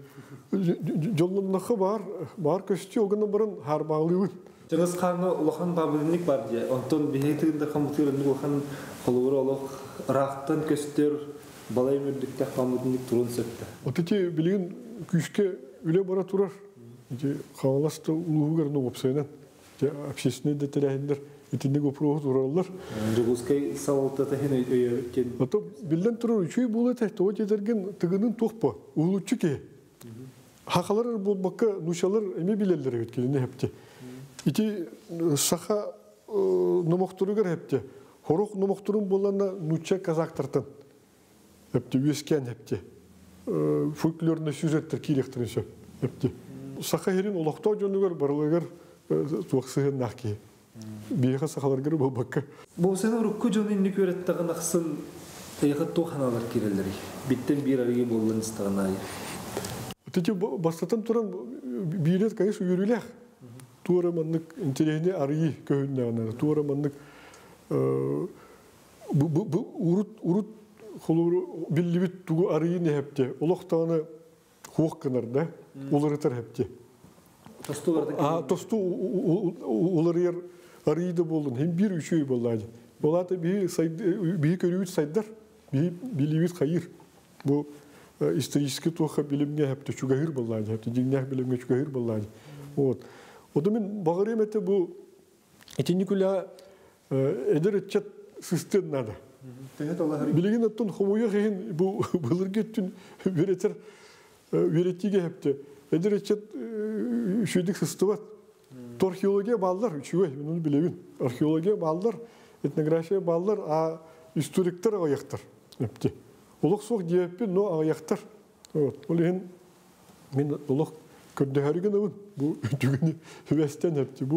Жоллоннакы бар көстү огунан баран харбаалыбын. Чыңгыз ханга улахан бабылык бар же. Онтон бехетигинде камытырын улахан холур олох рахтан көстөр балай мөддүктө камытындык турун сөптө. Отети билген күшкө үле бара турар. Хаваласта улуугарны опсайнан. Общественный детелендер этинде көпрөө туралар. Жугускай савалтата хен өйөкен. Ото билден турар үчүй булат то жетерген тыгынын тохпо. Улучу ке. Хакалар болбакка нушалар эме билелер өткелине хепти. Ити саха номоктуругар хепти. Хорох номоктурун болана нуча казактартан. Хепти үескен хепти. Фольклорный сюжеттер килехтеринсе хепти. Саха херин олоктоо жонугар барлыгар туаксыгын нахки. Бияха сахаларгар болбакка. Бу сен рукку жонун көрөттөгөн аксын эйгат туханалар кирелери. Биттен бир арыгы болгон истагана. Тете бастатан туран билет, конечно, үйрүлэх. Туара маннык интересне арыйы көһүннәгәнә. Туара маннык урут холур биллибит тугу арыйы не хепте. Олохтаны хуак кынарда. Уларытар хепте. Тосту уларыяр арыйды болдун. Hem bir üçüy bolлады. Болаты би көрүбүт сайдар. Би билибит хайыр. Бу исторический тоха билимге хепте чугахыр боллады. Хепте дигнях билимге чугахыр боллады. Вот. Ода мен багырым эте бу этиникуля эдеретчет систем надо. Билеген аттан хомуя хейин бу былыргеттүн веретиге хепте. Эдеретчет шүйдик системат. Археология балдар үчүгөй, мен уну билебин. Археология балдар, этнография балдар, а историктер аяктар хепте. Олох сок диеппин, но аяктар. Вот. Олен мен олох көндөхөргөн бу түгүнү вестен хепти бу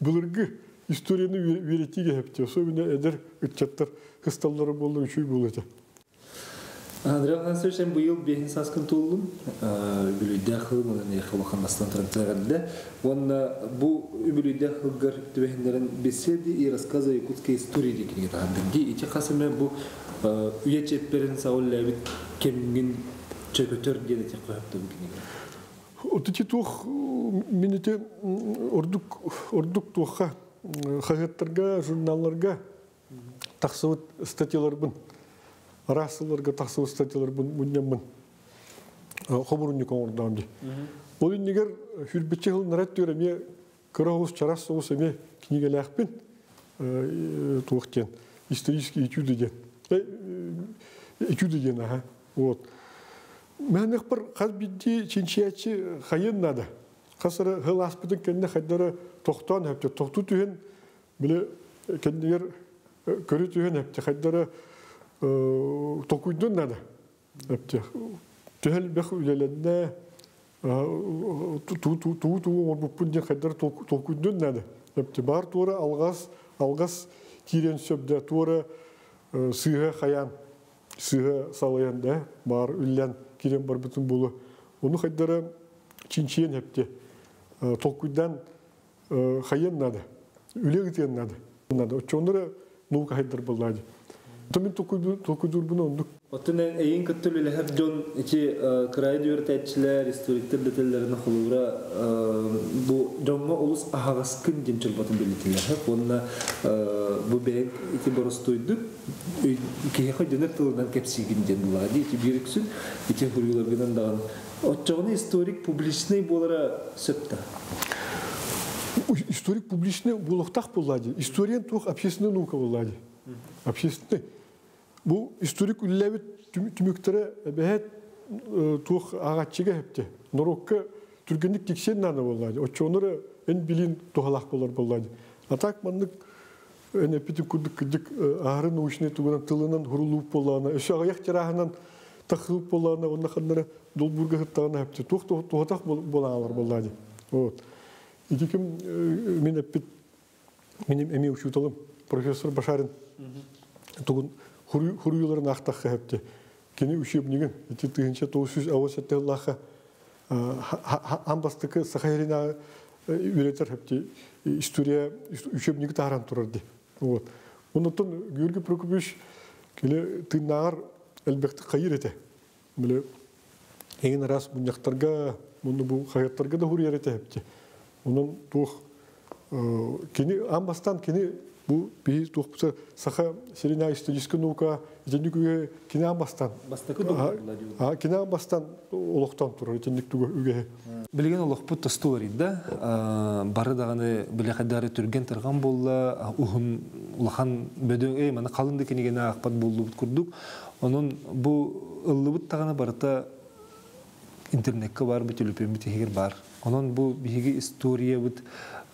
Былыргы историяны веретиге хепте. Особенно эдер үтчаттар хысталлары болды, үшүй болды. Андрей Александрович, sen bu yıl bir saskın tuğuldum. Übülüyde xılın, yaxılıqan bastan tırantığında. Onunla bu übülüyde xılgar tübehinlerin besedi и рассказы якутской истории дегенге тағандырды. Ити қасымы bu üye çeplerin sağolla bir kemgin çökötör diye de қойапты bu. Отычы тух минете ордук тухха хагаттарга, журналларга тақсывыт статьяларбын. Расыларга тақсывыт статьяларбын мұннямын. Хобурунник оңырдамды. Ол иннегер хүрбетче хыл нарат төреме кырағыз чарас соғыс эме книгеләқпен туқтен. Исторический этюды ден. Этюды ден, ага. Вот. Мен бір қаз бидді ченчиячы қайын нады. Қасыры ғыл аспыдың кәнне қайдары тоқтан әпті. Тоқту түйен біле кәннегер көрі түйен әпті. Қайдары тоқуйдың нады әпті. Түйел бәқ үлеләнне туу орбуппын ден қайдары тоқуйдың нады әпті. Бар туыры алғас кирен сөпді. Туыры сыға қаян, сыға салаянда бар үллән кирен бар бүтін болу. Оны қайдары чинчиен әпте. Толкуйдан қайын нады. Үлегітен нады. Отчонлары наука қайдар болады. Томин толкуйдур бұны ондық. Отынан әйін күттілі ләхәп жон қырайы дүйіртәтшілер, историктер детеллерінің құлуыра бұл жонға олыс ағағаскын демчіл батын белетілі ләхәп. Онына бұл бәйік еті борыстойды. Кейі қойденер тылынан кәпсеген ден болады. Еті беріксін, еті хүргілергенен даған. Отчағыны историк публичный болара сөпті. Историк публичный болуқтақ болады. Историен туық общественный наука болады. Общественный. Бұл историк үлләбет түміктері бәйет туық ағатчыға әпті. Нұрыққа түргендік тексен наны болады. Отчоныры ән білін туғалақ болар болады. Атак маңдық ән әпетін күрдік күрдік ағыры научный туғынан тылынан ғұрылуып болағына, өші ағаяқ жарағынан тақылып болағына, онына қандары долбурға ғыттағына әпті. Туғатақ болағалар болады. Итекім мен әппет, менің әме ұшуталым профессор Башарин тұғын Хурюларын ақтаққа әпті. Кені үшебінеген, еті тұғынша 900 ауыз әттіғылаққа амбастықы сақайрина үйретер әпті. История үшебінегі тағаран тұрарды. Онытын Георгий Прокопьевич келі тыйнағар әлбәқті қайыр еті. Еген рас бұняқтарға, мұны бұл қайаттарға да хұры ереті әпті. Оның тұқ амбастан кені bu bir toxpusa saha serina историческая наука итендикүге кина амбастан. Бастакы долларлар диyor. Кина амбастан олоқтан турар итендиктүге үге. Билген олоқпут тастуарыда бары даганы билеқадары түрген тырган болла ухун улахан бөдөң мана калынды кенегене акпат болду курдук. Онун бу ыллыбыт таганы барыта интернетке бар бу телефон битегер бар. Онун бу биги история бит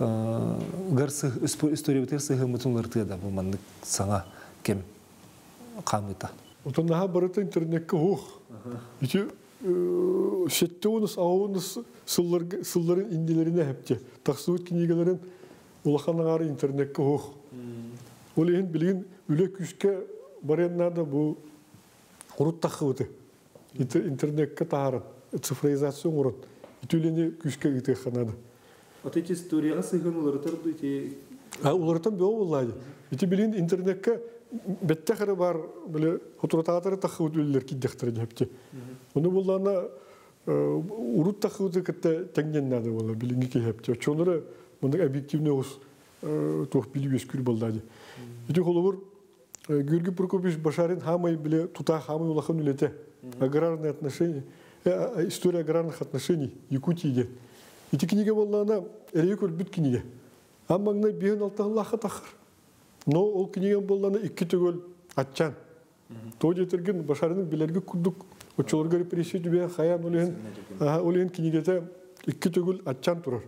гарсы история битер сыгымытынларты да бу мандык саңа кем камыта. Отоннаха барыта интернетке хух. Ити сеттеунус ауунус сылларын индилерine хепте. Таксыбыт книгелерин улаханагары интернетке хух. Ол ен билген үле күшке бареннада бу урут тахыбыты. Интернетке тахарын цифровизация урут. Итүлене күшке ите ханада. Вот эти истории сыгын уларытар ити уларытан беу буллайды. Ити билген интернетке беттехары бар биле фототаатары тахыбыт үлелер киддехтер депти. Оны буллана урут тахыбыты кетте теңденнады була билинги кепти. Чоноры мындай объективный ос тох билибес күр булдады. Ити холобур Георгий Прокопьевич Башарин хамай биле тута хамай улахан үлете. Аграрные отношения, история аграрных отношений Якутии. Ити книга боллана эрекөл бүт книга. Аммаңна бейін алтағылақы тақыр. Но ол книга боллана икки төгөл атчан. Той жетерген Башарының билерге күрдік. Очоларға репрессия түбе қаян олеген книгете икки төгөл атчан тұрар.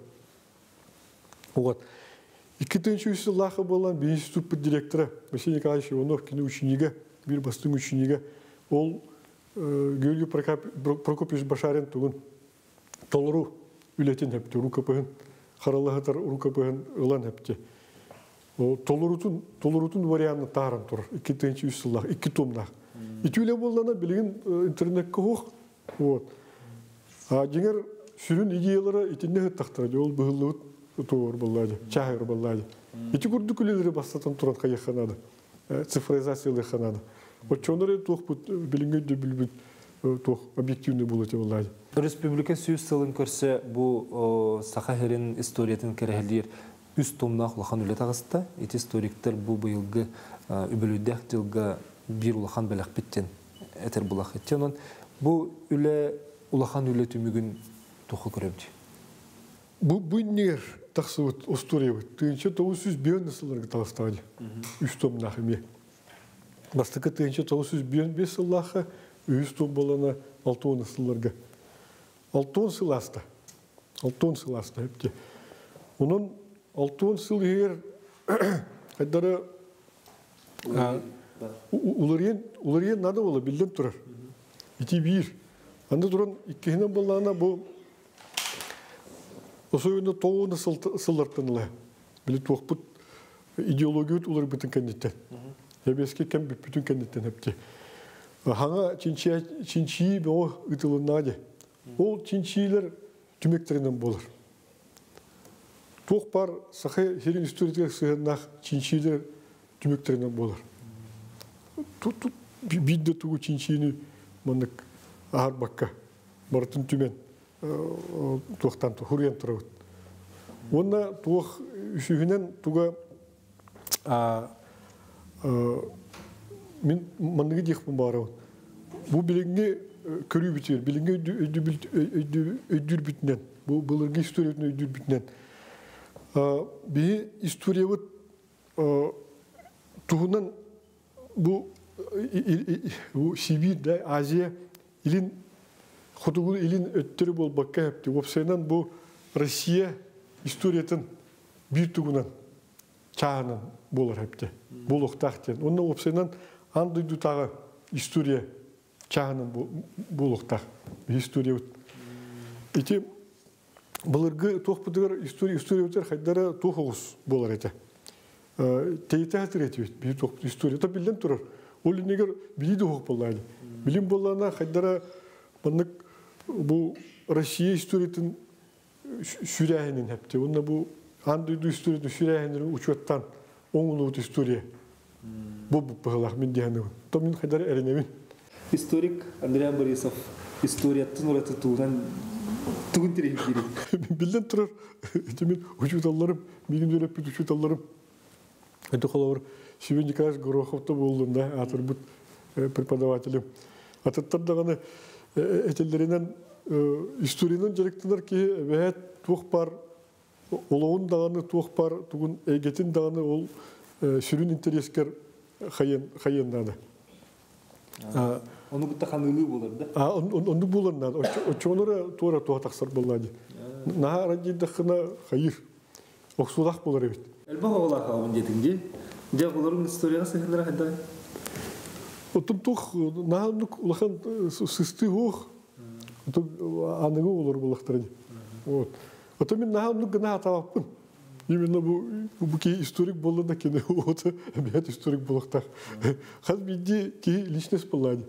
Оғат. Икки төнші үсі лақы боллан бейінсі түппі директоры Василий Николаевич Иванов кені учениге, бір бастың учениге. Ол Георгий Прокопьевич Башарин тұғын толыру үлетін әпті рукапығын харалахатар урукапыгын ылан хепте. Толурутун вариантны тааран тур. 2-3 сыллах, 2 томнах. Итүле боллана билген интернетке хох. Вот. А жеңер сүрүн идеялары итинне хаттактыр. Ол быгыллык тоор боллады, чагыр боллады. Ити күрдүкүлелери бастатан турат каяханады. Цифровизациялы ханады. Вот чоноры тох билинге билбит тох объективный болот боллады. Республика сүйүс сылын көрсө бу сахахерин историятын керехлер үст томнах улахан үлет агыста. Эти историктер бу быйылгы үбөлүдәк жылга бир улахан белек биттен этер булах эттен. Бу үле улахан үле түмүгүн тоху көрөбдү. Бу нер таксыбыт осториябыт. Тыйынча 901 сылларга таластады. Үст томнах эме. Бастыкы тыйынча 905 сыллаха үст том болана 6 сылларга. 6 сыласта. 6 сыласта хепте. Онун 6 сыл егер кайдары уларен надо боло билден турар. Ити бир. Анда туран иккенен боллана бу особенно тоуны сыллартынлы. Билет тоқпыт идеологият улар бүтін кәндеттен. Ебеске кәм бүтін кәндеттен әпте. Хаңа чинчии бео ұтылынады. Ол чинчиилер түмектерінен болыр. Тоқ бар сақай херин историятыға сығыннақ чинчиилер түмектерінен болыр. Бидді тұғы чинчиini маңдық ағар баққа бартын түмен туақтан хуриян тұрауыт. Онна туақ үшігінен туға мен маңдығы дейқпін барауын. Бұл біліңге көрі бітер, біліңге өйдір бітінен, бұлырғы историятын өйдір бітінен. Бейі историявыт туғынан бұл Сибир, Азия, илин Хотугул илин өттөрү бол бакка хепти. Опсайнан бу Россия историятын бир тугунан чаанан болар хепти. Бул октактен. Онна опсайнан андыйду тагы история чаанан болуктак. История. Ити булыргы тохпудугар историятыр хайдара тохогус болар эте. Тейте хатыретибит. Бир тохпуд история. Та билден турар. Ол негер билиди хок боллайды. Билим боллана хайдара мандык bu Россия историятын сүрәһенен хепте. Онда бу андыйду историятын сүрәһенен учуттан оңулут история. Бу быгылак мен дияны. То мен хадар эренемин. Историк Андрей Борисов историятын ураты туган тугун терек керек. Билден турар. Мен учуталларым, менин өлөп бит учуталларым. Это холовор Семен Николаевич Гороховта болдум да, атыр бут преподавателем. Атыттар даганы этеллеринен историянын жеректилер ки бәһәт тух бар олоун даганы тух бар тугун эгетин даганы ол сүрүн интерескер хайендады. Оны бутта ханылы болар да. Онду боларнады. Очонора тора туа таксар боллады. На радида хына хайыр. Оксудак болар бит. Элбага болар хавын жетинде. Жагыларын историяга сыгылар хада. Отух наамдык улахан сысты ох. Аныгы олар болактырды. Вот. Ото мен наамдык гына атаппын. Именно бу ки историк болду да кене ото бет историк болактар. Хаз бидди ки личность боллады.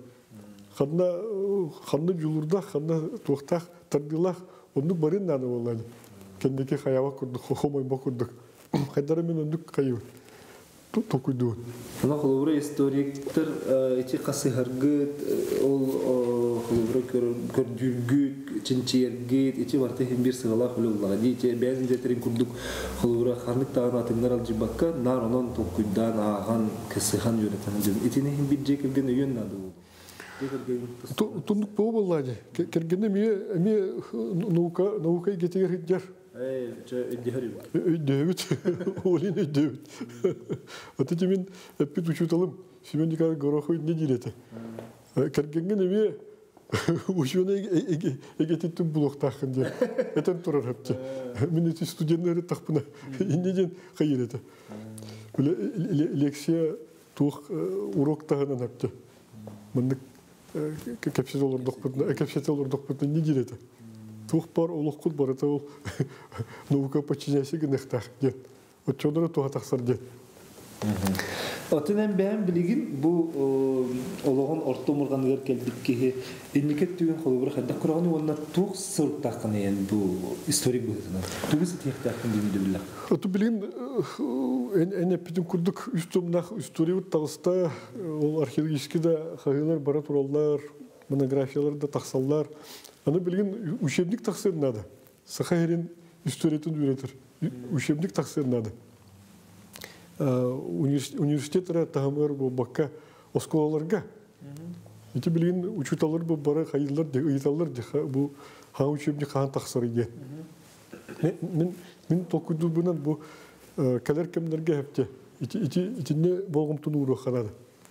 Ханна жулурда, ханна туактак, тардылак, онду барын наны боллады. Кендеки хаява курдук, хомой бакурдук. Хайдары мен ондук кайы. Токуйду. Ана холовра историктер эти касыгыргыт, ол холовра көрдүргүт, чинчиергит, эти барты бир сыгала холовлага. Дите бәзин жетерин курдук холовра ханлык тагын атыңдар алжы бакка, нар онон токуйдан аган кысыган жөнөтөн. Этине бир жекелген өйөн нады болду. Тундук по боллады. Кергене ми наука гетегер жер. Дэвид, Олин Дэвид. Вот эти мен опять учуталым. Семен Николаевич Горохович не делит. Кергенген эме ученый эгетиттин блоктахын же. Это турар хапты. Мен эти студенттер тахпына. Индеден хайыр это. Лекция тух урок тагынан хапты. Мындык кепсетолор докпутна не делит. Тух бар олоққұд бар, это ол наука подчиняйся гінектақ ден. Вот чодыры туға тақсар ден. Отынан бәйін білеген бұл олығын орта омырғанығыр кәлбіккеге енмекет түйін қолыбыр қайда құрағаны онына туқ сұрттаққаны ең бұл историк бұғытынан. Түгісі тияқтақын деймді білі. Оты білген әне әппетін күрдік үстімнақ историявыт тағыста ол археологическі да қағылар бара туралар, монографиялар да тақсалар. Аны білген учебник тақсырынады. Сақа ерен историятын үйретір. Учебник тақсырынады. Университеттері тағамар бұл баққа осколаларға. Еті білген учуталар бұл бары қайылар, ұйталар бұл хан учебник хан тақсыры ген. Мен тоқыду бұнан бұл кәлер кәмдерге әпте. Итіне болғымтын ұры қанады.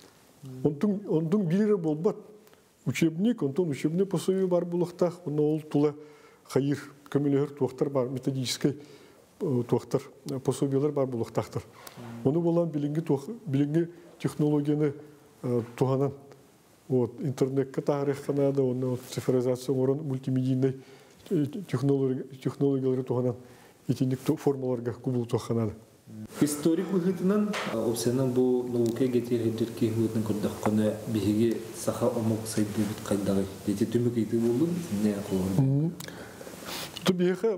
Онтың білері болбат. Учебник, онтың учебник пособие бар бұлықтақ. Бұны ол тұла қайыр көмелер туақтар бар, методический туақтар, пособиялар бар бұлықтақтар. Оны болан білінгі технологияны туғанан. Интернетке тарих қанады, оны цифровизация орын мультимедийный технологиялары туғанан. Етіндік формаларға күбіл туғанады. Историк бұғытынан, опсияның бұл наука гетер хедерке ғытын көрдіққаны бігеге сақа омық сайды бұт қайдағы. Деті түмік еті болдың, не қолығын? Тұ бігеға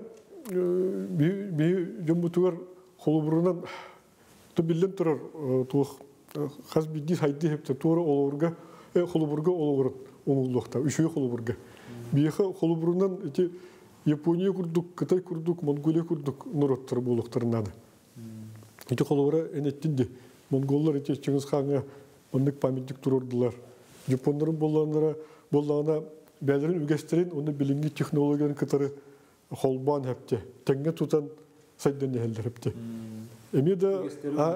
жөмбітуғар қолы бұрынан тұ білден тұрар туық қаз бидді сайды хепті туғыры олығырға, қолы бұрға олығырын оңылуақта, үшуе қолы бұрға. Бігеға қолы бұрынан Япония күрдік, Қытай күрдік, Монголия күрдік нұраттар болуқтарынады. Эти холора энеттинде. Монголлар эти Чингисханга оннык памятник турурдулар. Японларын боллана бәлерин үгестерин, оны билинги технологияларын кытары холбан хепте. Теңге тутан сайдан нехелдер хепте. Эмеда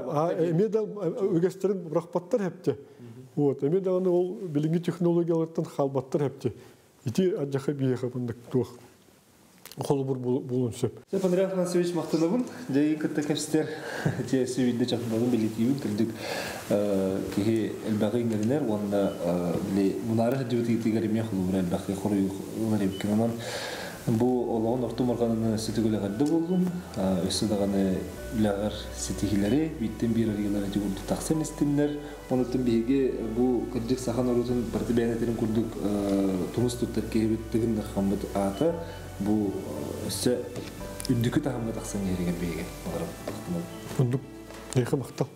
үгестерин рахпаттар хепте. Вот, эмеда аны ол билинги технологиялардан халбаттар хепте. Ити аджаха биеха бындык тух. Холбур болунсып. Андрей Афанасьевич мақтанабын, жайы күтті кәпістер те сөйді жақындағын білетейін күрдік кеге әлбәғі еңгерінер, онда мұнары жүбіті етегеріме құлыбыр әлбәқи құры ұлар емкенінен. Бұл олағын орты мұрғанын сүті көліғарды болдым. Өсі дағаны үләғар сетихилері, бейттен бір арғылары жүгірді тақсын істемдер. Онытын бейге бұл күрдік сақан орутын бірді бәйнетерін күрдік тұмыс тұттар кейбет тігіндер қамбыт аты. Бұл өсі үндікі тағымға тақсын ереген бейге. Үндік, ейқі мақтал.